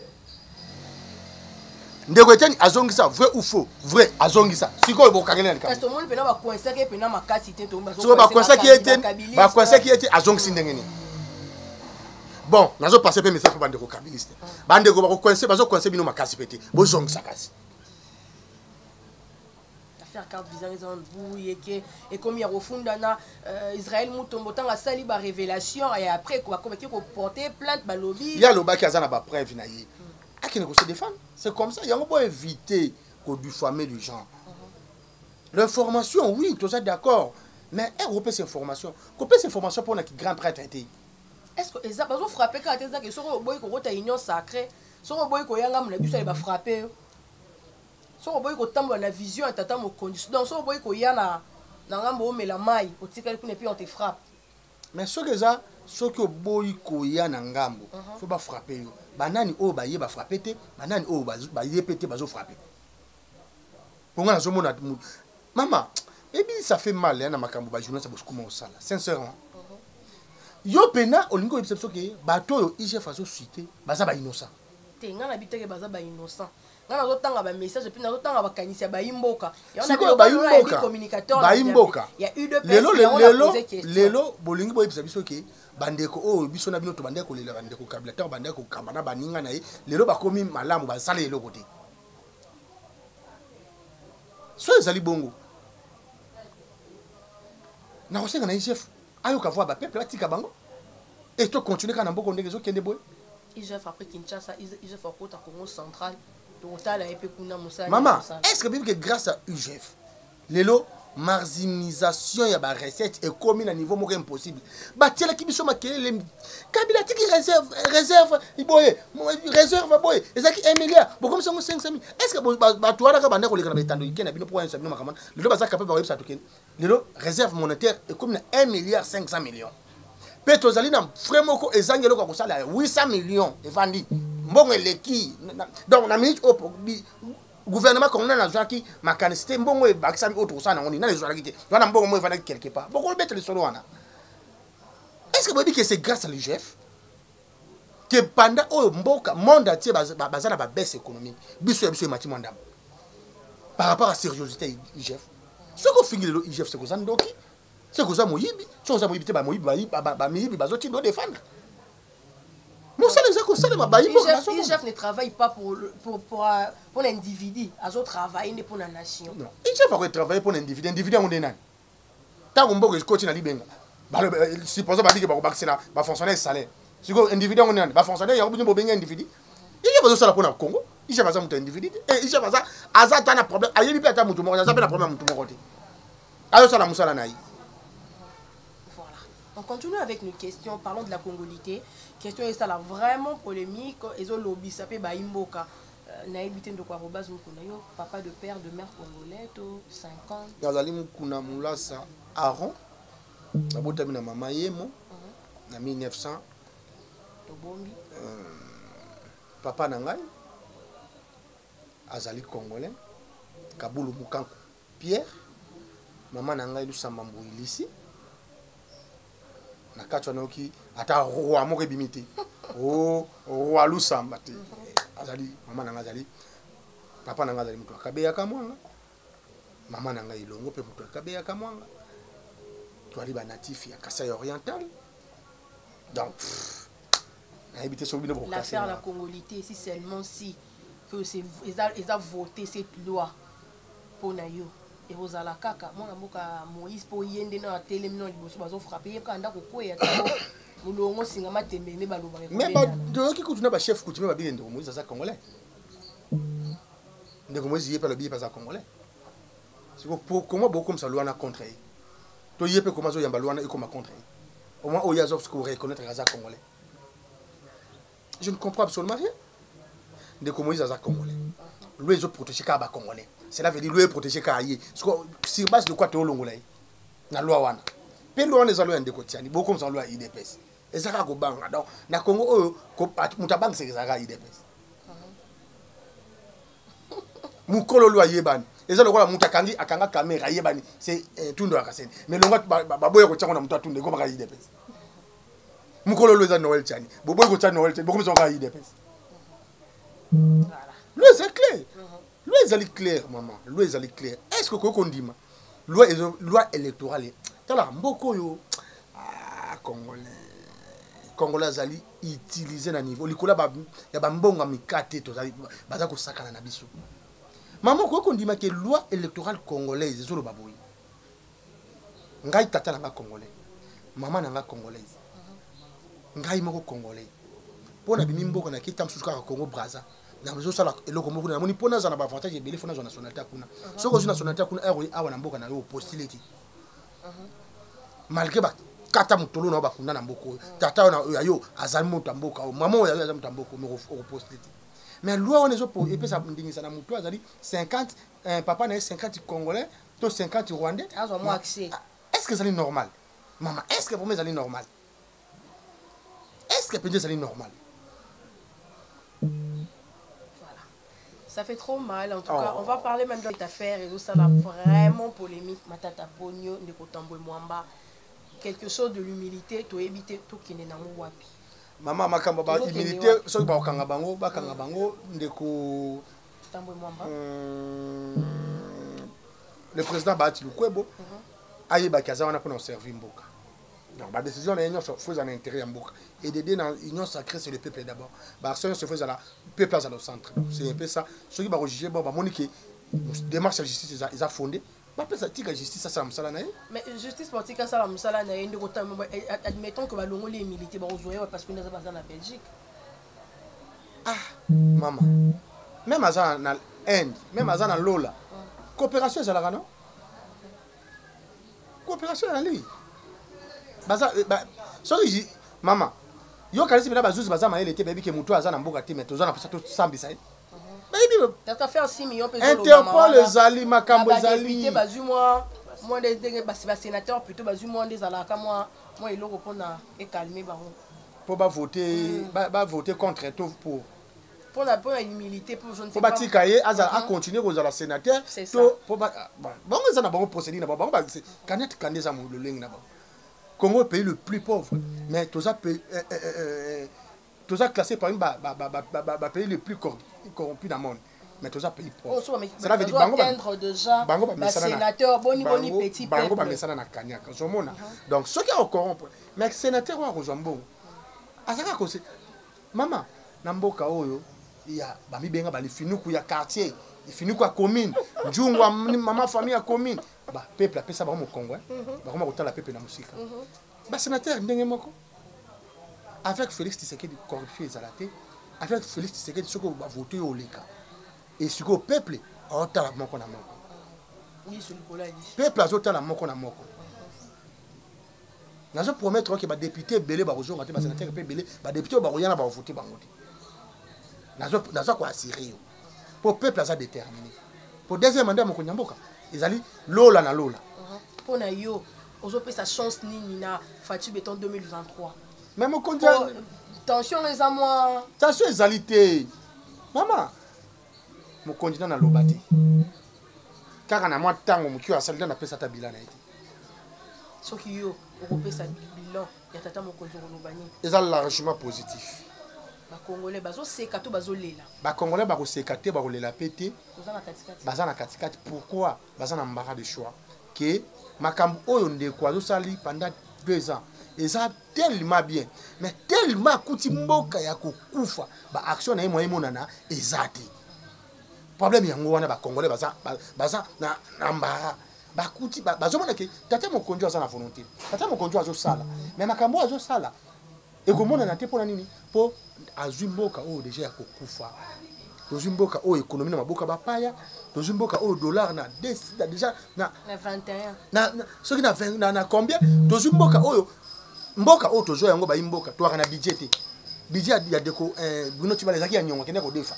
Vous avez un simbongo. Vrai ou faux? Vrai. Si vous avez un simbongo. Vous avez un simbongo. Vous avez un simbongo. Bon, nous avons passé un message pour les kabilistes. Vous avez un simbongo. Vous avez un simbongo. Vous avez un simbongo. Faire carte visa et et comme il y a au fond d'ana Israël mutombo tanga sali ba révélation et après quoi comme qui ko porter plainte ba lobby il y a le baki azana ba preuve na yi akine ko se défendre c'est comme ça il y a on peut éviter ko diffamer les gens l'information oui tout ça d'accord mais Europe c'est information ko peut cette information pour na qui grand prêtre été est-ce que ça bazo frapper quand ça que so boy ko rota union sacrée so boy ko yanga mna biso ba frapper. Si on voit que la vision est à mon condition, donc si on voit qu'il y a na ngambo mais la maille, au titre que puis on te frappe. Mais ce que ça, ce que boy qu'il y a na ngambo, faut pas frapper. Banani o ba yeba frapper te, banani o ba ba yepete bazo frapper. Pour moi je mona maman, et bien ça fait mal hein na makambo ba journée ça beaucoup comment ça là, sincèrement. Yo pena olingo exception que bato yo I G F faso suite, baza ba innocent. Tenga na biteke baza ba innocent. Nana zotanga ba message puis na zotanga ba kanisi ba imboka. Ya on a ba imboka. Communicateur. Ba imboka. Il y a eu deux personnes. Lelo lelo lelo bolingi boy biso ke bandeko o biso na bino to bandeko lela bandeko kablateur bandeko kamana baninga na ye lelo ba komi malamu ba sala lelo côté. So ezali bongo. Na osenga na I G F ayo ka voir ba peuple atika bango. Et to continuer kana mboko ndenge zo kende boy. I G F après Kinshasa, I G F au Congo central. Maman, est-ce que que grâce à U G F, Lelo, maximisation ya ba recette ekomi na niveau moko impossible batielaki biso makelele kabila tiki réserve réserve iboye réserve boye ezaki un milliard bokomi sango cinq cent mille est-ce que bato wana ka banda koleka na betando ikena bino pour un sabino makamana lelo baza capable ba website tokeni lelo réserve monétaire ekomi na un milliard cinq cents millions pe tozali na frère moko ezangi eloko kosala huit cents millions evandi mbongo eleki donc na minute opo gouvernement congolais na zwaki makanisité mbongo e bakisami autre sana ngoni na les zwaki te wana mbongo mo evana quelque part boko bête le solo wana est-ce que vous dites que c'est grâce à l'I G F que pendant o mboka monde entier bazana ba baisse économique biso ya biso mati mandam par rapport à sérieuxité I G F ce qu'on finit le I G F c'est que ça ndoki c'est que ça moyibi so ça moyibi te ba moyibi ba ba moyibi bazoti do défendre. I G F ne travaille pas pour, pour, pour, pour l'individu, ils travaillent pour la nation. Non, I G F va travailler pour l'individu. L'individu, on est nan. Tant qu'on est coach, on a dit benga. Supposons que c'est un fonctionnaire salaire. Si un individu, on est nan. Un fonctionnaire, il y a besoin de benga individu. I G F va faire pour le Congo. I G F va faire pour l'individu. Et I G F va faire. Azat a un problème. Aïe, il peut être un mouton. Azat a un problème mouton côté. Aïe, ça la moussala naï. Voilà. On continue avec nos questions. Parlons de la congolité. Question est ça là vraiment polémique et au lobby ça peut baimboka na évité de quoi robas mukuna yo papa de père de mère congolais to cinquante yazali mukuna mulasa Aaron na botami na mama yemo na mille neuf cents to bombi papa na ngai azali congolais Kabulu Mukanku Pierre mama na ngai Lusamba Mbuilisi na kati wana oki ata roi moko ebimite o roi Lusamba te azali mama na nga azali papa na nga azali mutu akabeya kamwanga mama na nga ilongo pe mutu akabeya kamwanga twali ba natif ya Kasai oriental donc na ebité so bino la faire la congolité si seulement si que c'est ils a ils a voté cette loi pour nayo et Rosala kaka moi mboka Moïse po yende na telemino liboso bazo frapper kanda kokoya mulongo singa matembe me baloba mais ba doki kutuna ba chef coutumier ba bilende ko Moïse za congolais ndeko Moïse yé pas le billet pas za congolais c'est pour comment beaucoup comme ça loi na contre to yépe comment zo yamba loi na comme contre au moins oyazo parce que reconnaître za congolais je ne comprends absolument rien ndeko Moïse za congolais lui ils ont protégé ka ba congolais cela veut dire lui protéger ka yé sur base de quoi to longola na loi wana pe loi les allo ndeko tiani beaucoup comme ça loi I D P S et ça ka ko banga donc na Congo oyo ko mutabang c'est ça ka I D P S mukolo loi yebani eza lokola mutu akangi akanga caméra yebani c'est tundo akaseni mais longa baboya ko tshanga na mutu atunde ko baka I D P S mukolo loi za Noël tiani boboya ko tshanga Noël tiani beaucoup comme ça ka I D P S voilà lui c'est clair loi ezali clair maman loi ezali clair est-ce que ko ndima loi loi électorale tala mboko yo ah congolais congolais azali utiliser na niveau likola ba ya ba mbonga mikate to zali baza ko sakana na biso maman ko ndima ke loi électorale congolaise ezolo baboyi ngai tata na congolais maman na congolaise ngai moko congolais pona bimi mboko na kita msusu ka Congo Brazza na mzo sala eloko moko na moni pona za na ba avantage ebele fona zo nationalité kuna soko zo nationalité kuna ero awa na mboka na yo postulé ti malgré ba kata mutolo na ba kuna na mboko tata na yo azali mutu mboka maman ya azali mutu mboka mo postulé ti mais loi on ezo po epesa ndingisa na mutu azali cinquante papa na cinquante congolais to cinquante rwandais azo mo accès est-ce que c'est normal maman est-ce que pour moi c'est normal est-ce que peut-être c'est normal. Ça fait trop mal, en tout oh. cas. On va parler même de cette affaire et ça là vraiment polémique. Matata Pogno, Nekotambo Mwamba. Quelque chose de l'humilité, tu éviter tout qui n'est pas wapi. Maman, makamba ba humilité, so ba kanga bango, ba kanga bango, ndeko Tambo Mwamba. Le président Bahati Lukwebo, aye ba kaza wana pour nous servir mboka. Donc la décision de l'union se fait en intérêt en Mboka. Et d'aider dans l'union sacrée, c'est le peuple d'abord. La décision se fait à la peuple à le centre. C'est un peu ça. Ceux qui vont juger, bon, bah, Monique, démarche de justice, ils ont fondé. Bah, peut-être que la justice, ça, c'est la moussala naïe. Mais justice politique, ça, la moussala naïe, admettons que l'on les militaires, parce que nous avons besoin de la Belgique. Ah, maman. Même à ça, en Inde, même à ça, en Lola. Coopération, c'est là, non? coopération ali baza soki mama yo kalisi bina bazuzi baza mayele te bebi ke mutu aza na mboka te mais tozana pesa to sambisa bayibi t'as fait six millions pe Interpol ezali makambo ezali bazu moi moi des des basi sénateur plutôt bazu moi des alaka moi moi il répond à et calmer baron pour ba voter ba voter contre tout pour pour la pour l'humilité pour je ne sais pas pas pour batika ye aza a continuer aux ala sénateur to pour ba bon ça na bon procédure na ba bon ba kanete kandeza mo loleng na ba Congo pays le plus pauvre mais tous ça pays tous ça classé par une ba ba ba ba pays le plus corrompu dans le monde mais tous ça pays pauvre ça veut dire bango atteindre déjà ba sénateur boni boni petit peuple bango ba mesana na kanyaka zomona donc ceux qui ont corrompre mais sénateur wa kozambo azaka ko mama na mboka oyo ya ba mibenga ba lifinuku ya quartier lifinuku ya commune njungwa mama famille ya commune ba peuple apesa ba mo Congo ba koma kotala peuple na musika ba sénateur ndenge moko avec Félix Tshisekedi corruption ezalate avec Félix Tshisekedi soko ba voter au leka et siko peuple otala moko na moko oui sur le polaire peuple azotala moko na moko nazo promettre que ba député belé ba kozonga te ba sénateur pe belé ba député ba koyana ba voter bango te nazo nazo ko assurer pour peuple aza déterminé pour deuxième mandat mo konyamboka ezali lola na lola pour na yo ozope sa chance nini na Fatu Beton deux mille vingt-trois même au condition tension les à moi tension ezalité maman mo continent na lobati kaka na moi tango mukio asalida na pesa ta bilan na été soki yo okope sa bilan ya tata mo konzo lobani ezal largement positif ba congolais bazo seka to bazo lela ba congolais ba ko seka te ba ko lela pété bazana katikati bazana katikati pourquoi bazana mbara de choix que makambo oyo ndeko azo sali pendant deux ans eza tellement bien mais tellement kuti mboka ya kokufa ba action na yemo monana ezati problème yango wana ba congolais baza baza na mbara ba kuti bazo mona ke tata mokonjo aza na volonté tata mokonjo azo sala mais makambo azo sala et comment on a été pour la nini pour azumboka o déjà ya kokufa tozumboka o économie na maboka bapaya tozumboka o dollar na déjà na vingt et un na ce qui na vingt na na combien tozumboka o mboka o tozo yango ba imboka to na budget te budget ya deko eh buno ti balezaki ya nyongo kende ko defa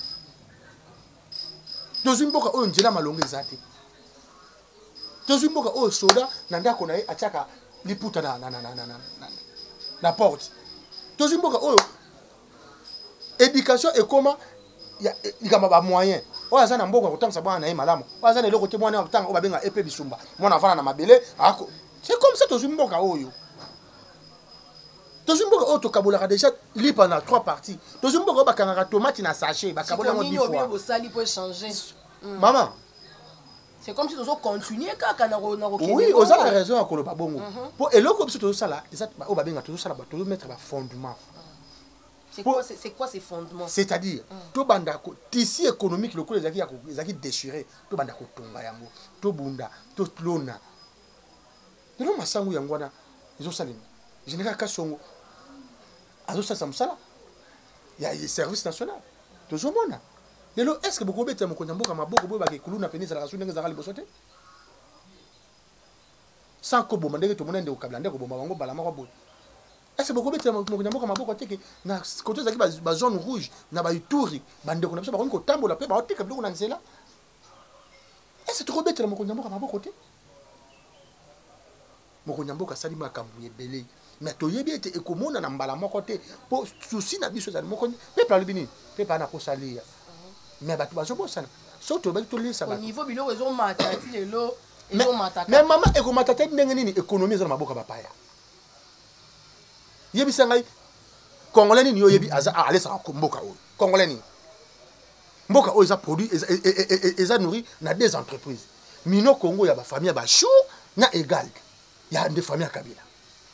tozumboka o njela malongo ezate tozumboka o soda na ndako na achaka liputa na na na na na la porte tous mboka oyo éducation et comment ya ikama ba moyen o aza na mboka kotangisa bwana na ye malamu o aza na eloko te mwana kotanga o babenga epé bisumba mwana afana na mabele ako c'est comme ça tous mboka oyo tous mboka oyo to kabola déjà li pendant trois parties tous mboka ba kangaka tomate na sachet ba kabola mo dix fois vous sali pour changer maman c'est comme si tu continuer kaka na na oui aux a raison à koloba bongo pour eloko biso to sala ça o ba benga to sala ba to mettre ba fondement c'est quoi c'est quoi ces fondements c'est-à-dire to banda ko tissu économique le ko les aki les aki déchiré to banda ko tonga yango to bunda to lona no masangu yango na izo salima général Kasongo azo sa samsala ya service national to zomona lelo est-ce que beaucoup bête mo konyamboka maboko boy ba ke kuluna penisa la sunenge za libosote sans ko bomba ndenge to monende ko kabla ndeko bomba bango bala mako boy est-ce que beaucoup bête mo konyamboka maboko teke na côté zaki ba zone rouge na ba ituri bandeko na biso ba ko tambola pe ba otika biloko na nzela est-ce que trop bête mo konyamboka maboko te mo konyamboka sali makambu ebele mais to yebi ete ekomona na mbala moko te po souci na biso za moko pe pa libini pe pa na ko salia mais bato bazobosana soto ba to lisa ba au niveau biloko ezo matati lelo ezo mataka mais maman ekomata te ndenge nini économie za maboka bapaya yebi sangai congolais ni yo yebi aza alesa mboka o congolais ni mboka o eza produit eza nourri na des entreprises mino Congo ya ba famille ba chou na égal ya nde famille Kabila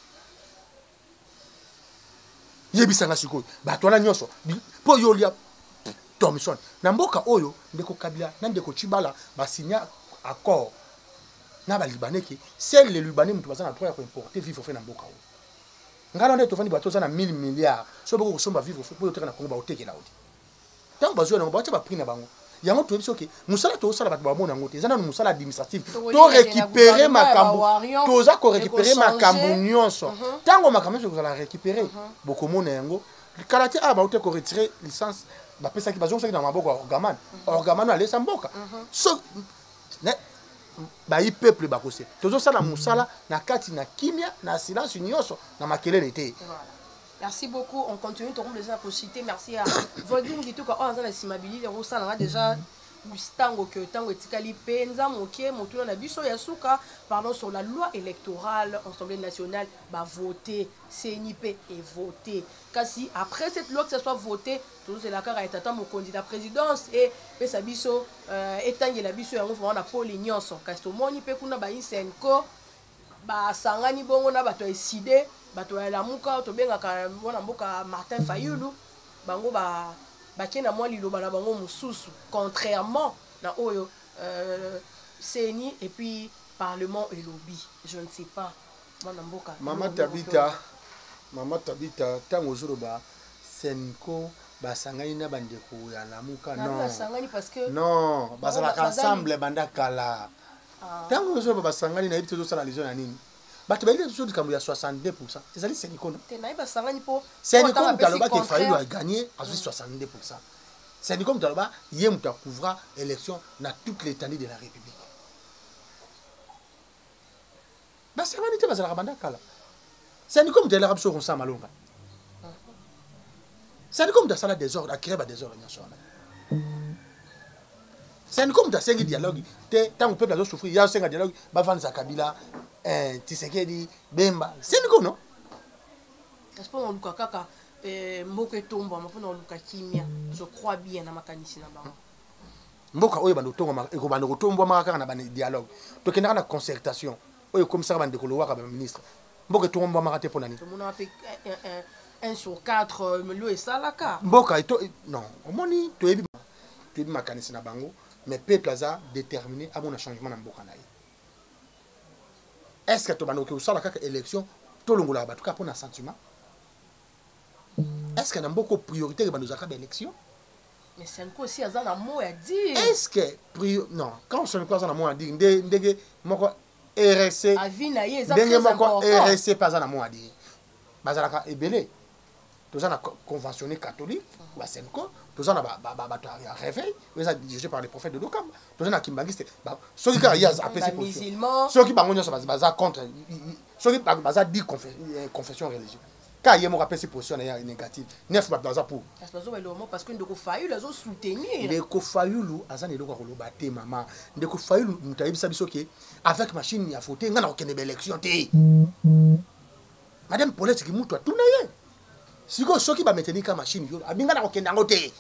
yebi sanga sikoyo bato wana nyonso po yo lia Thomson na mboka oyo ndeko Kabila na ndeko Chibala ba signa accord na ba libanais ki c'est les libanais mutu bazana droit ya importer vivre fait na mboka oyo ngalo nde to fandi bato za na mille milliards so boko kusomba vivre fait po yo teka na Congo ba otekela odi tant bazo na ba ba prix na bango yango to biso ke musala to sala bato ba mona ngote ezana musala administratif to récupérer makambo toza ko récupérer makambo nyonso tango makambo so la récupérer bokomona yango karaté a ba uté ko retirer licence ba pesa ki bazonga na maboko orgaman orgaman ale samboka so ne ba i peuple ba kose tozo sala musala na kati na kimia na silence nyonso na makelele te. Merci beaucoup. On continue de déjà pour citer. Merci à Vodine qui tout cas on a la simabilité on a déjà tango que tango etikali penza moké motuna na biso ya suka pardon sur la loi électorale Assemblée nationale va voter C N I P et voter kasi après cette loi que ça soit voté tout c'est la cara etata mon candidat présidence et pesa biso euh etangi la biso yango vraiment na pole nyonso kasi to moni pe kuna ba insenko ba sangani bongo na bato décider bato ya lamuka to benga ka mona mboka Martin Fayulu bango ba bakena mwa liloba na bango mususu contrairement na oyo euh C N I et puis parlement et lobby je ne sais pas mona mboka Mama Tabita Mama Tabita tango zoroba senko basangani na bandeko ya lamuka non basangani parce que non basala ensemble banda kala tango zoroba basangani na ibito zo sala lizo na nini bato ba ile toujours kambu ya soixante-deux pour cent ezali seniko no te na iba sangani po seniko mutaloba ke Fayulu a gagné à soixante-deux pour cent seniko mutaloba yé muta couvra élection na toute l'étendue de la République ba sangani te bazala banda kala seniko mutaloba biso ko sa malonga seniko mutasala désordre a créer ba désordre national seniko mutasengi dialogue te tant peuple a souffrir ya senga dialogue ba vanza Kabila eh Tshisekedi Bemba seniko no est-ce qu'on luka kaka eh mboka tomba mafuna luka kimia je crois bien na makanisi na bango mboka oyo bando tonga eko bando tombwa maka na ba dialogue to kendaka na concertation oyo comme ça bande ko lo waka ba ministre mboka tombwa maka te ponani to mona pe un sur quatre lo esalaka mboka to non omoni to ebi to ebi makanisi na bango mais peuple aza déterminé à mon changement na mboka na ye. Est-ce que tu vas nous faire une élection tout le monde a battu pour un sentiment? Est-ce que nous avons beaucoup de priorité de nous faire une élection? Mais c'est aussi un mot à dire. Est-ce que non quand on se pas un mot à dire ndenge moko R S C avina eza ndenge moko R S C pas un mot à dire bazalaka ebele tous na conventionné catholique ba senko tous na ba ba ba réveil mais dirigé par les prophètes de Dokam tous na kimbangiste ba soki ka ya apesi position soki bango nyonso baza contre soki baza dit confession religieuse ka yemo apesi position ya négative neuf ba baza pour parce que ndeko Fayulu azo soutenir ndeko Fayulu azana eloko ko loba te mama ndeko Fayulu mutayebisa biso ke avec machine ya voter ngana okende ba élection te madame Paulette ki mutu atuna ye siko soki ba maintenir ka machine yo abinga na kokenda ngote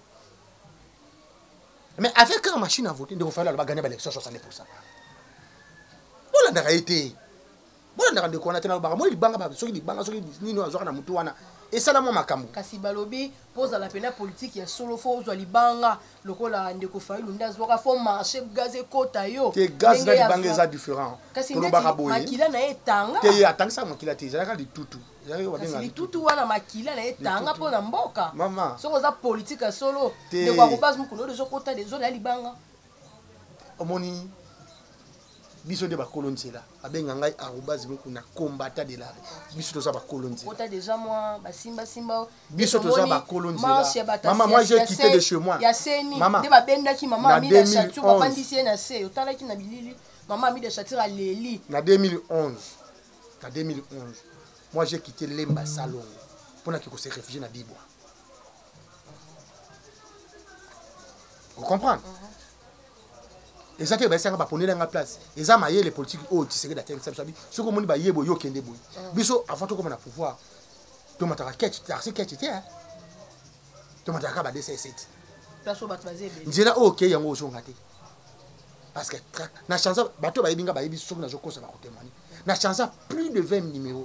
mais avec la machine à voter ndeko Fayulu ba gagner ba élection soixante pour cent bola ndaka été bola ndaka ndeko na tena ba mo libanga ba soki libanga soki nino azwaka na mutu wana esala mo makambo kasi balobi pose la pena politique ya solo fo zo libanga lokola ndeko Fayulu ndazwaka fo marché gaz ekota yo te gaz na libanga eza différent kasi makila na etanga te atangisa makila te ezalaka litutu kasi litutu wana makila na etanga po na mboka mama soko za politique ya solo ndeko akobase mukuno de zokota de zona ya libanga omoni biso de ba kolonzela abenga ngai arobase mukuna combattant de la biso toza ba kolonzela kota déjà moi ba simba simba biso toza ba kolonzela maman moi j'ai quitté de chez moi ya seni de ba benda ki maman mi de chature ba pandisi na se otala ki na bilili maman mi de chature à Leli na deux mille onze na deux mille onze moi j'ai quitté Lemba Salongo pour na ki ko se réfugier na Bibwa vous comprenez exactement ba sanga ba ponela nga place eza maye les politiques o tiseke da tele sabi soko moni ba yebo yo kende boy biso avant to comme na pouvoir to mataka ketch tarsi ketch te to mataka ba D C sept place ba tbazebe nzela OK yango osonga te parce que na chance bato ba yebinga ba yebi soko na zokosa ba kotemani na chance plus de vingt numéros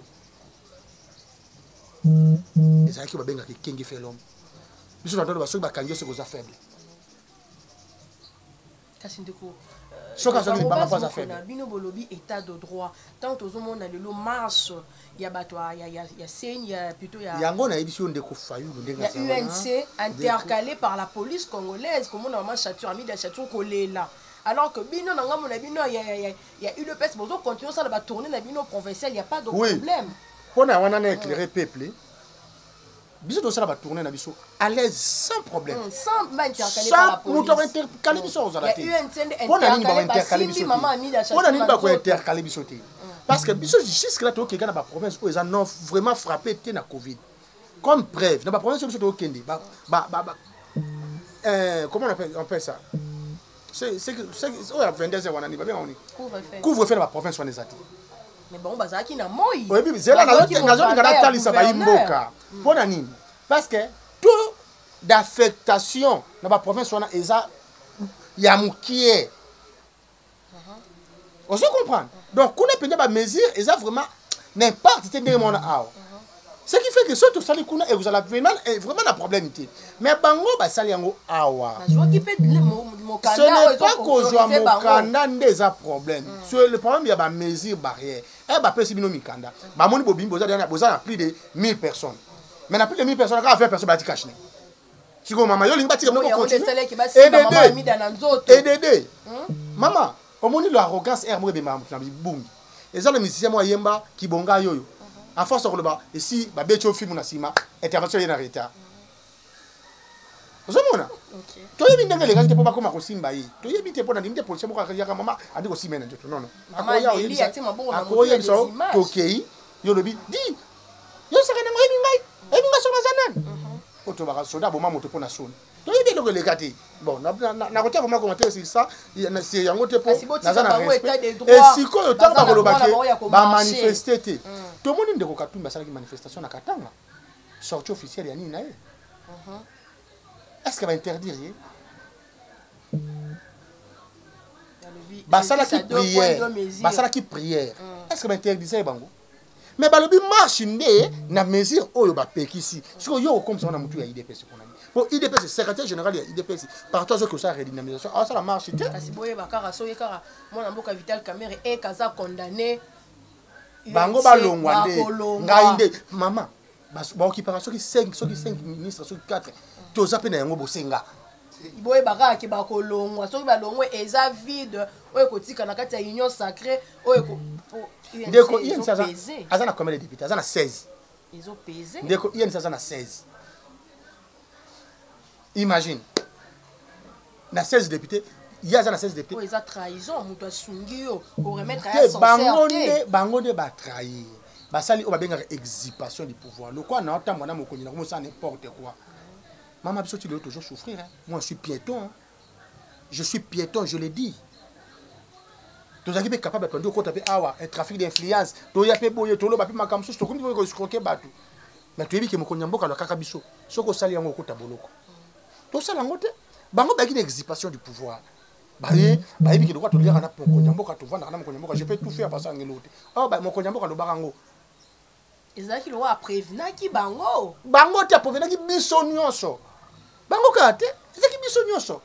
ezaki ki ba benga ki kengi felom biso na to ba soko ba kangi soko za faible kasi ndeko soka soki libanga pas affaire bino bolobi état de droit tant aux hommes on a le marche il y a bato il y a il y a scène il y a plutôt il y a yango na édition de Kofayu ndenga ça il y a U N C intercalé par la police congolaise comme on a vraiment château ami de château collé là alors que bino nanga mon bino il y a il y a il y a eu le peste bozo continuer ça va tourner na bino provincial il y a pas de problème on a on a éclairé peuple biso to sala ba tourner na biso à l'aise sans problème sans intercaler par la police sans intercaler biso aux il y a U N C intercalé biso maman ami de château on a ni ba ko intercaler biso te parce que biso jusque là to keka na ba province où ils en ont vraiment frappé té na Covid comme preuve na ba province biso to kende ba ba ba euh comment on appelle on appelle ça c'est c'est c'est oh ya vingt-deux heures wana ni ba bien on couvre-feu couvre-feu na ba province wana ezati mais bon bazaki na moi oui mais c'est là na zone ngana talisa ba imboka pona nini parce que tout d'affectation na ba province wana eza ya mukie on se comprend donc kuna pende ba mesure eza vraiment n'importe te ndenge mona awa ce qui fait que surtout sali kuna et vous allez vraiment vraiment la problème té mais bango ba sali yango awa je vois qui fait mon ce n'est pas que joa mokanda ndeza problème sur le problème il y a ba mesure barrière et ba pesi bino mikanda ba moni bobimbi boza dernière boza na plus de mille personnes mais na plus de mille personnes quand vingt personnes ba ti cash ne siko mama yo linga ti ko continuer et dédé maman omoni l'arrogance er mo be maman na bungi eza le musicien mo yemba kibonga yoyo en force ko ba ici ba becho film na sima intervention yena retard ozomona OK to yebi ndenge lenga te po bakoma ko simba yi to yebi te po na ndimte police mo ka ya mama andi ko simena njoto non non akoya oyebi akoya biso tokei yo lobi di yo saka na ngoyebi ngai ebi nga sona zanan oto baka soda bo mamoto po na sona to yebi loko lenga te bon na na ko teka mako mater sur ça na c'est yango te po na zana respect et siko yo tanga ba kolobaki ba manifester te to moni ndeko katumba sala ki manifestation na Katanga sortie officielle ya nini na ye est-ce qu'elle va interdire basala qui prière basala qui prière est-ce qu'elle va interdire ça bango mais balobi marche ndé na mesure oyo ba pekisi siko yo comme ça na mutu ya I D P S konami pour I D P S secrétaire général ya I D P S partout ce que ça redynamisation ah ça la marche té kasi boye bakara so yekara mona mboka Vital Kamerhe et kaza condamné bango balongwa ndé ngai ndé maman ba occupera soki cinq soki cinq ministres soki quatre toza pe na yango bosenga boye baka ki bakolongwa soki balongwe eza vide oyo kotika na kati ya union sacrée oyo ko ndeko yen saza azana combien de députés azana seize ils ont pesé ndeko yen saza na seize imagine na seize députés il y a azana seize députés oyo eza trahison muto asungi yo ko remettre à son bango nde bango nde ba trahir basali o babenga excitation du pouvoir le quoi na tambo na mokonyi na comme ça n'importe quoi maman biso tu dois toujours souffrir hein? Moi je suis piéton hein? Je suis piéton je l'ai dit tous qui est capable de prendre côté awa un trafic d'influence to ya pe boye to lo ba pe makamso to comme ko escroquer batu mais tu yebi ke mokonyi mboka lo kaka biso soko sali yango ko taboloko to sala ngote bango ba ki excitation du pouvoir baye baye bi ke doit to lire na mokonyi mboka to vanda na mokonyi mboka je peux tout faire passer ngelote oh ba mokonyi mboka lo barango ezaki lo a prévenaki bango bango te prévenaki biso nyonso bango kate ezaki biso nyonso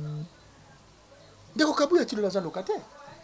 ndeko kabuya tilo la zalo kate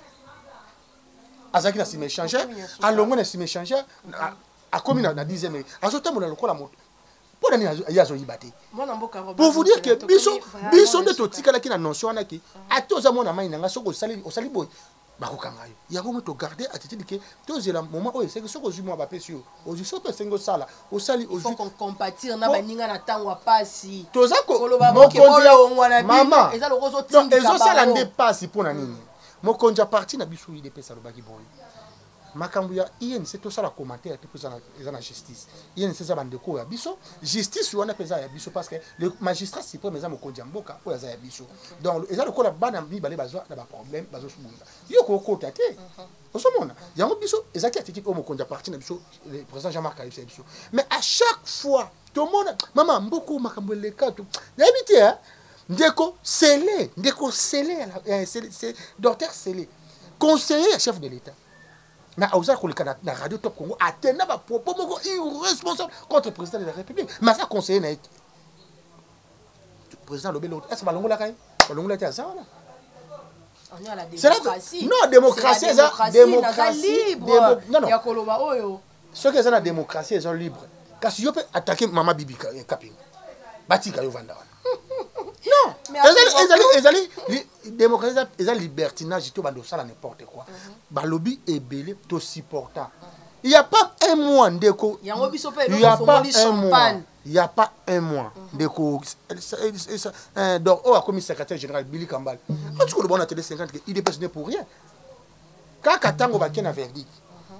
azaki na si m'échanger alongo na si m'échanger a komi na dixième azotamo na lokola moto pour nani yazo yibate pour vous dire que biso biso nde to tikala ki na notion wana ki atoza mona mai nanga soko sali osali boy bakokanga yo yango moto garder attitude que tozela moment oyo c'est que soko zuma ba pesio ozu sope sengo sala osali ozu faut qu'on compatir na baninga na tango pasi toza ko mokonzi mama eza lokozo tindi ezo sala nde pasi pona nini mokonzi a parti na biso ide pesa lobaki boy makambu ya I N C to sala commentaire te pesa eza na justice I N C za bandeko ya biso justice wana pesa ya biso parce que le magistrat suprême eza mokonzi mboka oyo za ya biso donc eza lokola bana mibale bazwa na ba problème bazo subunga yo ko kota te osomona yango biso eza ki attitude o mokonzi a parti na biso le président Jean-Marc Ayib biso mais à chaque fois tout le monde maman mboko makambu le kato yabité hein ndeko scellé ndeko scellé c'est docteur scellé conseiller chef de l'état mais à osar kolika na radio Top Congo atteindre ba propos moko irresponsable contre le président de la République mais ça conseiller na président lobelo est-ce que balongola kai balongola ta ça là On est à la C'est la- démocratie. non, démocratie, C'est la eza- démocratie, démocratie, naza libre. démo- non, non. Ya koloba oyo. Ceux qui sont dans la démocratie, ils sont libres. Kasi yo peut attaquer Mama Bibi Kaping. Batika yo vanda. Non. Mais Ezali ezali ezali li- démocratie eza libertinage to bando sala n'importe quoi. Balobi ebele to supporta. Il y a pas un mois ndeko. Yango biso pe Il y a eloko pas fongoli un mois. champagne. Il y a pas un mois ndeko. Euh, donc oh a commis secrétaire général Billy Kambal. Quand tu connais bon à télé cinquante que il est n'est pour rien. Quand katango ba kena verdict.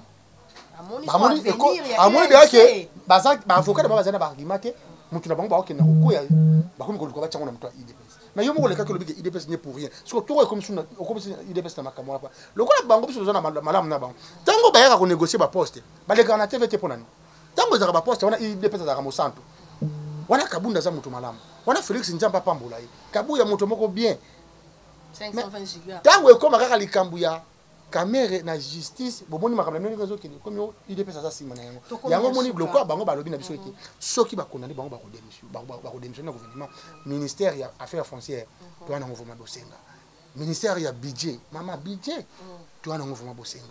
Amoni Bamoni so eko avenir ya amoni U N C. de que baza ba avocat de bazana ba argumenter mutu na bango ba okena ko ya ba komi ko ba tsango na mutwa I D P S. Mais yo moko le ka ko le I D P S n'est pour rien. So to ko comme suna ko I D P S na makamwa pa. Lokola bango biso zona malamu na bango. Tango ba yaka ko négocier ba poste. Ba le kana T V T ponani. Tango za ba poste wana I D P S za mo santo. Wana kabunda za mutu malamu. Wana Félix Nzamba pambola yi. Kabu ya mutu moko bien. cinq cent vingt gigas. Tango ekoma kaka likambu ya Kamere na justice bomoni makambo na nini kini comme yo I D P S za sima na yango yango moni bloko bango balobi na biso ete soki ba kondani bango ba ko démission ba ko démission na gouvernement ministère ya affaires foncières to ana ngofuma bosenga ministère ya budget mama budget to ana ngofuma bosenga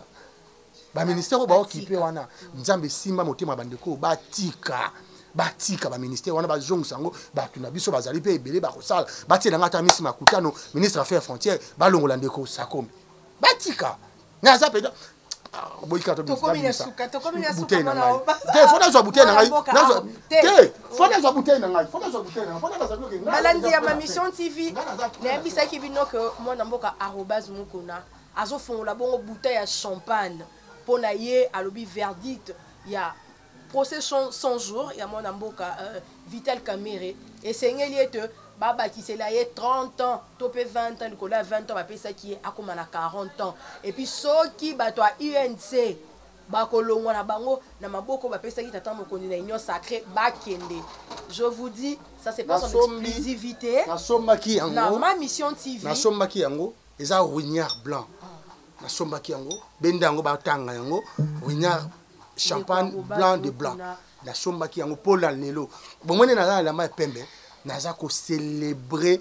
ba ministère ba occupé wana nzambe simba motema bandeko batika batika ba ministère wana ba zongisa ngo bato na biso bazali pe ebele ba kosala batie ngata misi makutano ministre affaires foncières ba longola ndeko sakombe batika naza peda boyika to Tokomi na suka, tokomi na suka bouteille na mwana ngai oba. te fona zo bouteille na ngai Mwana nazo mboka, te fona zo bouteille na ngai fona zo bouteille na ngai fona zo bouteille na ngai Balandi ya ma mission T V. Nayebisaki bino ke mwana mboka arobase mokona azofongola bongo bouteille ya champagne mpona ye alobi verdict ya procès cent jours ya mwana mboka euh, Vital Kamerhe esengeli ete babakisela ye trente ans to pe vingt ans likolo ya vingt ans bapesaki ye akoma na quarante ans et puis soki bato ya U N C bakolongwa na bango na maboko bapesaki tata mokonzi na union sacrée bakende. Je vous dis ça c'est pas son exclusivité nasombaki na yango ma mission T V. nasombaki yango eza wignard blanc nasombaki yango benda yango batanga yango wignard champagne blanc de blanc nasombaki yango pola lelo bomone na la mai pembe naza ko célébrer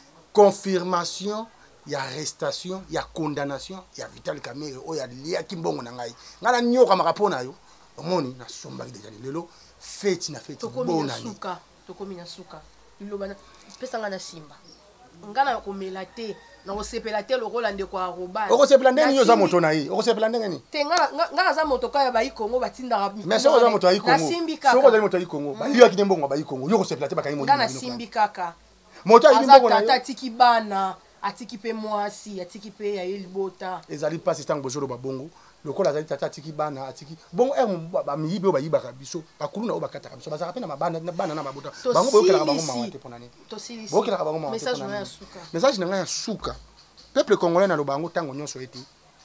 confirmation ya arrestation ya condamnation ya Vital Kamerhe o ya lia kimbongo na ngai ngana nyoka makapona yo omoni nasombaki deja lelo fête na fête bona ni suka tokomi na suka iloba na pesa ngana simba ngana komela te na kosepela te lokola ndeko arobase okosepela ndenge yo za moto na ye okosepela ndenge ni te ngana ngana za moto kaya bayi Kongo batindaka mais soko za moto ayi Kongo nasimbi kaka soko za moto ayi Kongo ba liyo kine mbongo bayi Kongo yo kosepela te bakangi ngana simbi kaka moto ayi mbongo na yo tata atiki bana atiki pe mwasi atiki pe ya libota ezali pasi tango bozolo babongo lokola azali tata atiki bana atiki bongo er ba miyibi o bayibaka biso bakulu na o bakataka biso bazaka pe na mabana na bana na mabota bango boyokelaka bango mawa te mpona nini boyokelaka bango mawa te message na ya suka message na ngai ya suka peuple congolais na lobango tango nyonso ete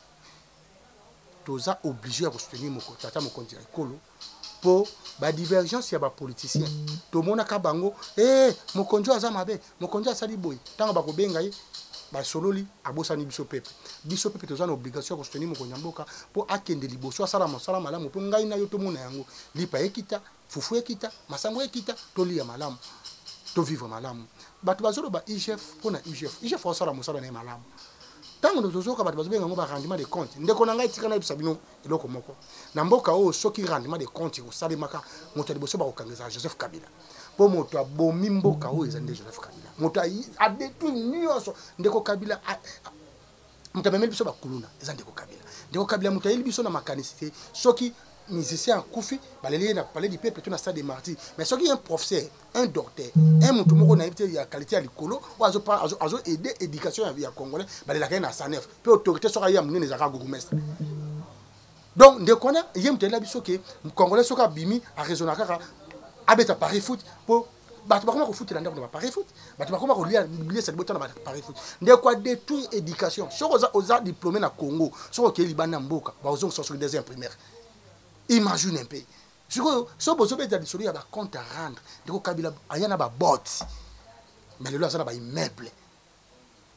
toza obligé ya kosoutenir moko tata mokonzi ya ekolo po ba divergence ya ba politicien tomonaka bango eh mokonzi aza mabe mokonzi asali boy tango bakobenga ye basololi abosani biso pepe biso pepe toza na obligation ya kosoutenir mokonzi ya mboka po akende liboso asala mosala malamu po ngai na yo tomona yango lipa ekita fufu ekita masango ekita tolia malamu to vivre malamu bato bazoloba I G F mpona I G F I G F osala mosala na ye malamu ntango tozoyoka bato bazobenga yango ba rendement de compte ndeko na ngai tika na yebisa bino eloko moko na mboka oyo soki rendement de compte ekosalemaka moto ya liboso bakokangisa Joseph Kabila po moto abomi mboka oyo eza nde Joseph Kabila moto adétruit nyonso ndeko Kabila moto amemeli biso bakuluna eza ndeko Kabila ndeko Kabila moto ayeli biso na makanisi te soki musicien akufi baleli na palais du peuple to na stade des martyrs mais soki un professeur un docteur un moto moko na yebite ya qualité ya likolo o azo azo azo aider éducation ya congolais balelaka na SANEF pe autorité soka ya munene zaka gourmestre donc ndeko na ye mtela biso ke congolais soka bimi a raisonner kaka abeta Paris foot po bato bakoma ko foot na ndako na Paris foot bato bakoma ko lia lia cette bota na Paris foot ndeko détruire éducation soko za oza diplômé na Congo soko ke libana mboka ba ozo so des imprimaires. Imagine un peu. Si vous avez des comptes à rendre, vous avez des bot. Mais le lot, ça a des immeubles.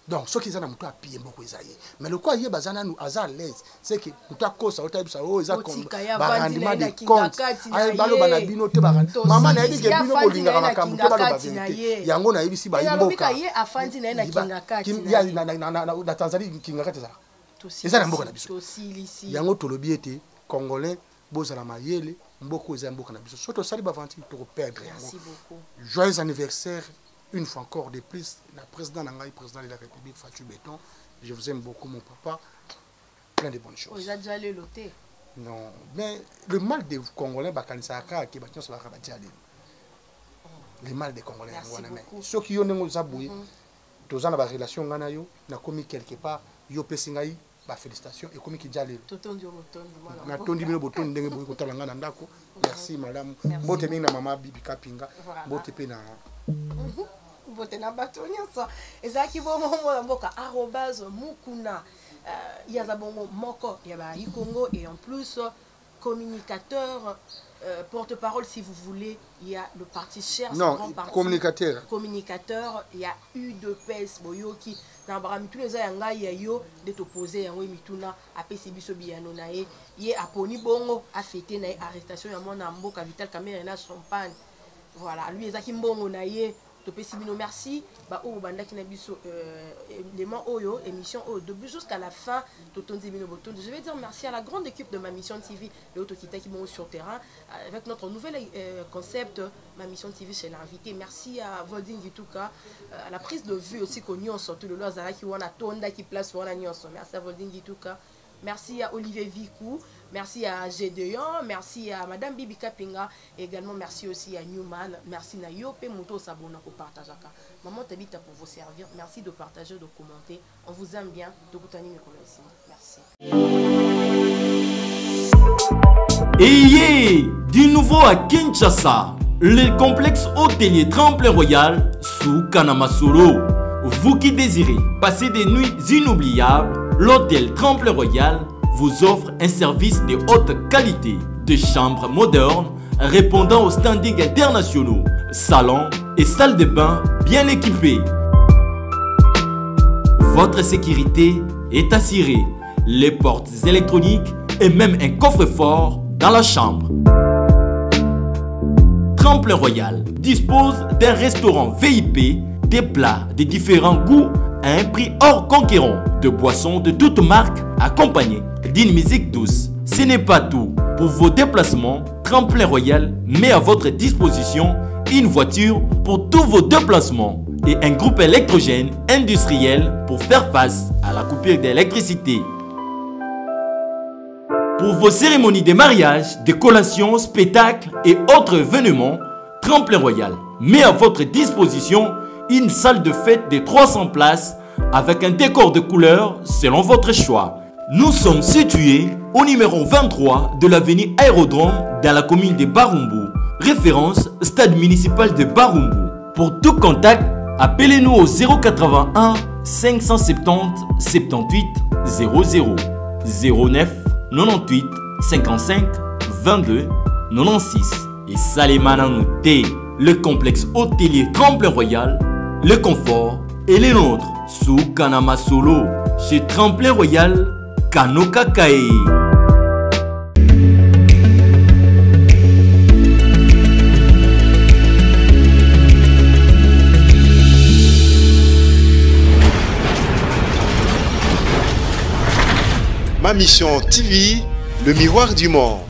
Donc ce qui est à moto a pillé beaucoup isaïe. Mais le quoi y est bazana nous à l'aise, c'est que moto a cause à autre ça oh ils a comme rendement des comptes. Aïe balo banabino te baran. Maman na yebi ke bino bolinga makambo te balo bavérité. Yango na yebi si ba imboka. Ya afandi na na kingakati. Ya na na na na Tanzanie kingakati ça. Eza na mboka na biso. Yango tolobi ete congolais bozala mayele mboko eza mboka na biso. Soto sali bavanti to perdre. Merci beaucoup. Joyeux anniversaire. Une fois encore de plus, le président Nangaï, président de la République, Fatou Béton, je vous aime beaucoup, mon papa. Plein de bonnes choses. Vous avez déjà le loté? Non, mais le mal des Congolais, qui est sur la rabatia. Le mal des Congolais. Ceux qui ont des aboués, tous en relation, on a commis quelque part, yo pesingaï, bah félicitations, et commis qui déjà les. Na tondi mino boton ndenge boyi kotala ngana ndako. Merci madame. Bote minga mama bibi kapinga. Bote pe na. Bote na bato nyonso ezaki bongo mona mboka arobase mukuna il y a bongo moko ya ba Congo et en plus communicateur euh, porte-parole si vous voulez il y a le parti cher non communicateur communicateur il y a U deux P S boyoki na bara mituna za yanga ya yo de t'opposer yango mituna apesi biso biano na ye ye aponi bongo a fêter na arrestation ya mona mboka Vital Kamerhe na champagne. Voilà, lui ezaki mbongo na ye topesi bino merci ba o bandaki na biso euh élément oyo émission oyo de jusqu'à la fin totonzi bino botondo. Je vais dire merci à la grande équipe de ma mission T V le Otokita qui sont sur terrain avec notre nouvel euh, concept ma mission T V chez l'invité. Merci à Volding Gituka euh, à la prise de vue aussi qu'on y surtout le Lozara qui wana tonda qui place wana nyonso. Merci à Volding Gituka. Merci à Olivier Vicou, merci à Gédéon, merci à Madame Bibi Kapinga, et également merci aussi à Newman, merci à Yope Moto Sabona pour partager. Maman t'habite pour vous servir, merci de partager, de commenter. On vous aime bien, de vous tenir mes merci. Ayez du nouveau à Kinshasa, le complexe hôtelier Tremplin Royal sous Kanamasolo. Vous qui désirez passer des nuits inoubliables, l'hôtel Tremplin Royal vous offre un service de haute qualité, de chambres modernes répondant aux standards internationaux, salons et salles de bain bien équipées. Votre sécurité est assurée, les portes électroniques et même un coffre-fort dans la chambre. Tremplin Royal dispose d'un restaurant V I P, des plats de différents goûts à un prix hors conquérant, de boissons de toutes marques accompagnées d'une musique douce. Ce n'est pas tout. Pour vos déplacements, Tremplin Royal met à votre disposition une voiture pour tous vos déplacements et un groupe électrogène industriel pour faire face à la coupure d'électricité. Pour vos cérémonies de mariage, de collations, spectacles et autres événements, Tremplin Royal met à votre disposition une salle de fête de trois cents places avec un décor de couleurs selon votre choix. Nous sommes situés au numéro vingt-trois de l'avenue Aérodrome dans la commune de Barumbu. Référence stade municipal de Barumbu. Pour tout contact, appelez-nous au zéro quatre-vingt-un cinq cent soixante-dix soixante-dix-huit zéro zéro zéro neuf quatre-vingt-huit cinquante-cinq vingt-deux quatre-vingt-seize. Et Salimana Nouté, le complexe hôtelier Tremplin Royal, le confort et les nôtres sous Kanamasolo chez Tremplin Royal Kanoka Kae. Ma mission T V, le miroir du monde.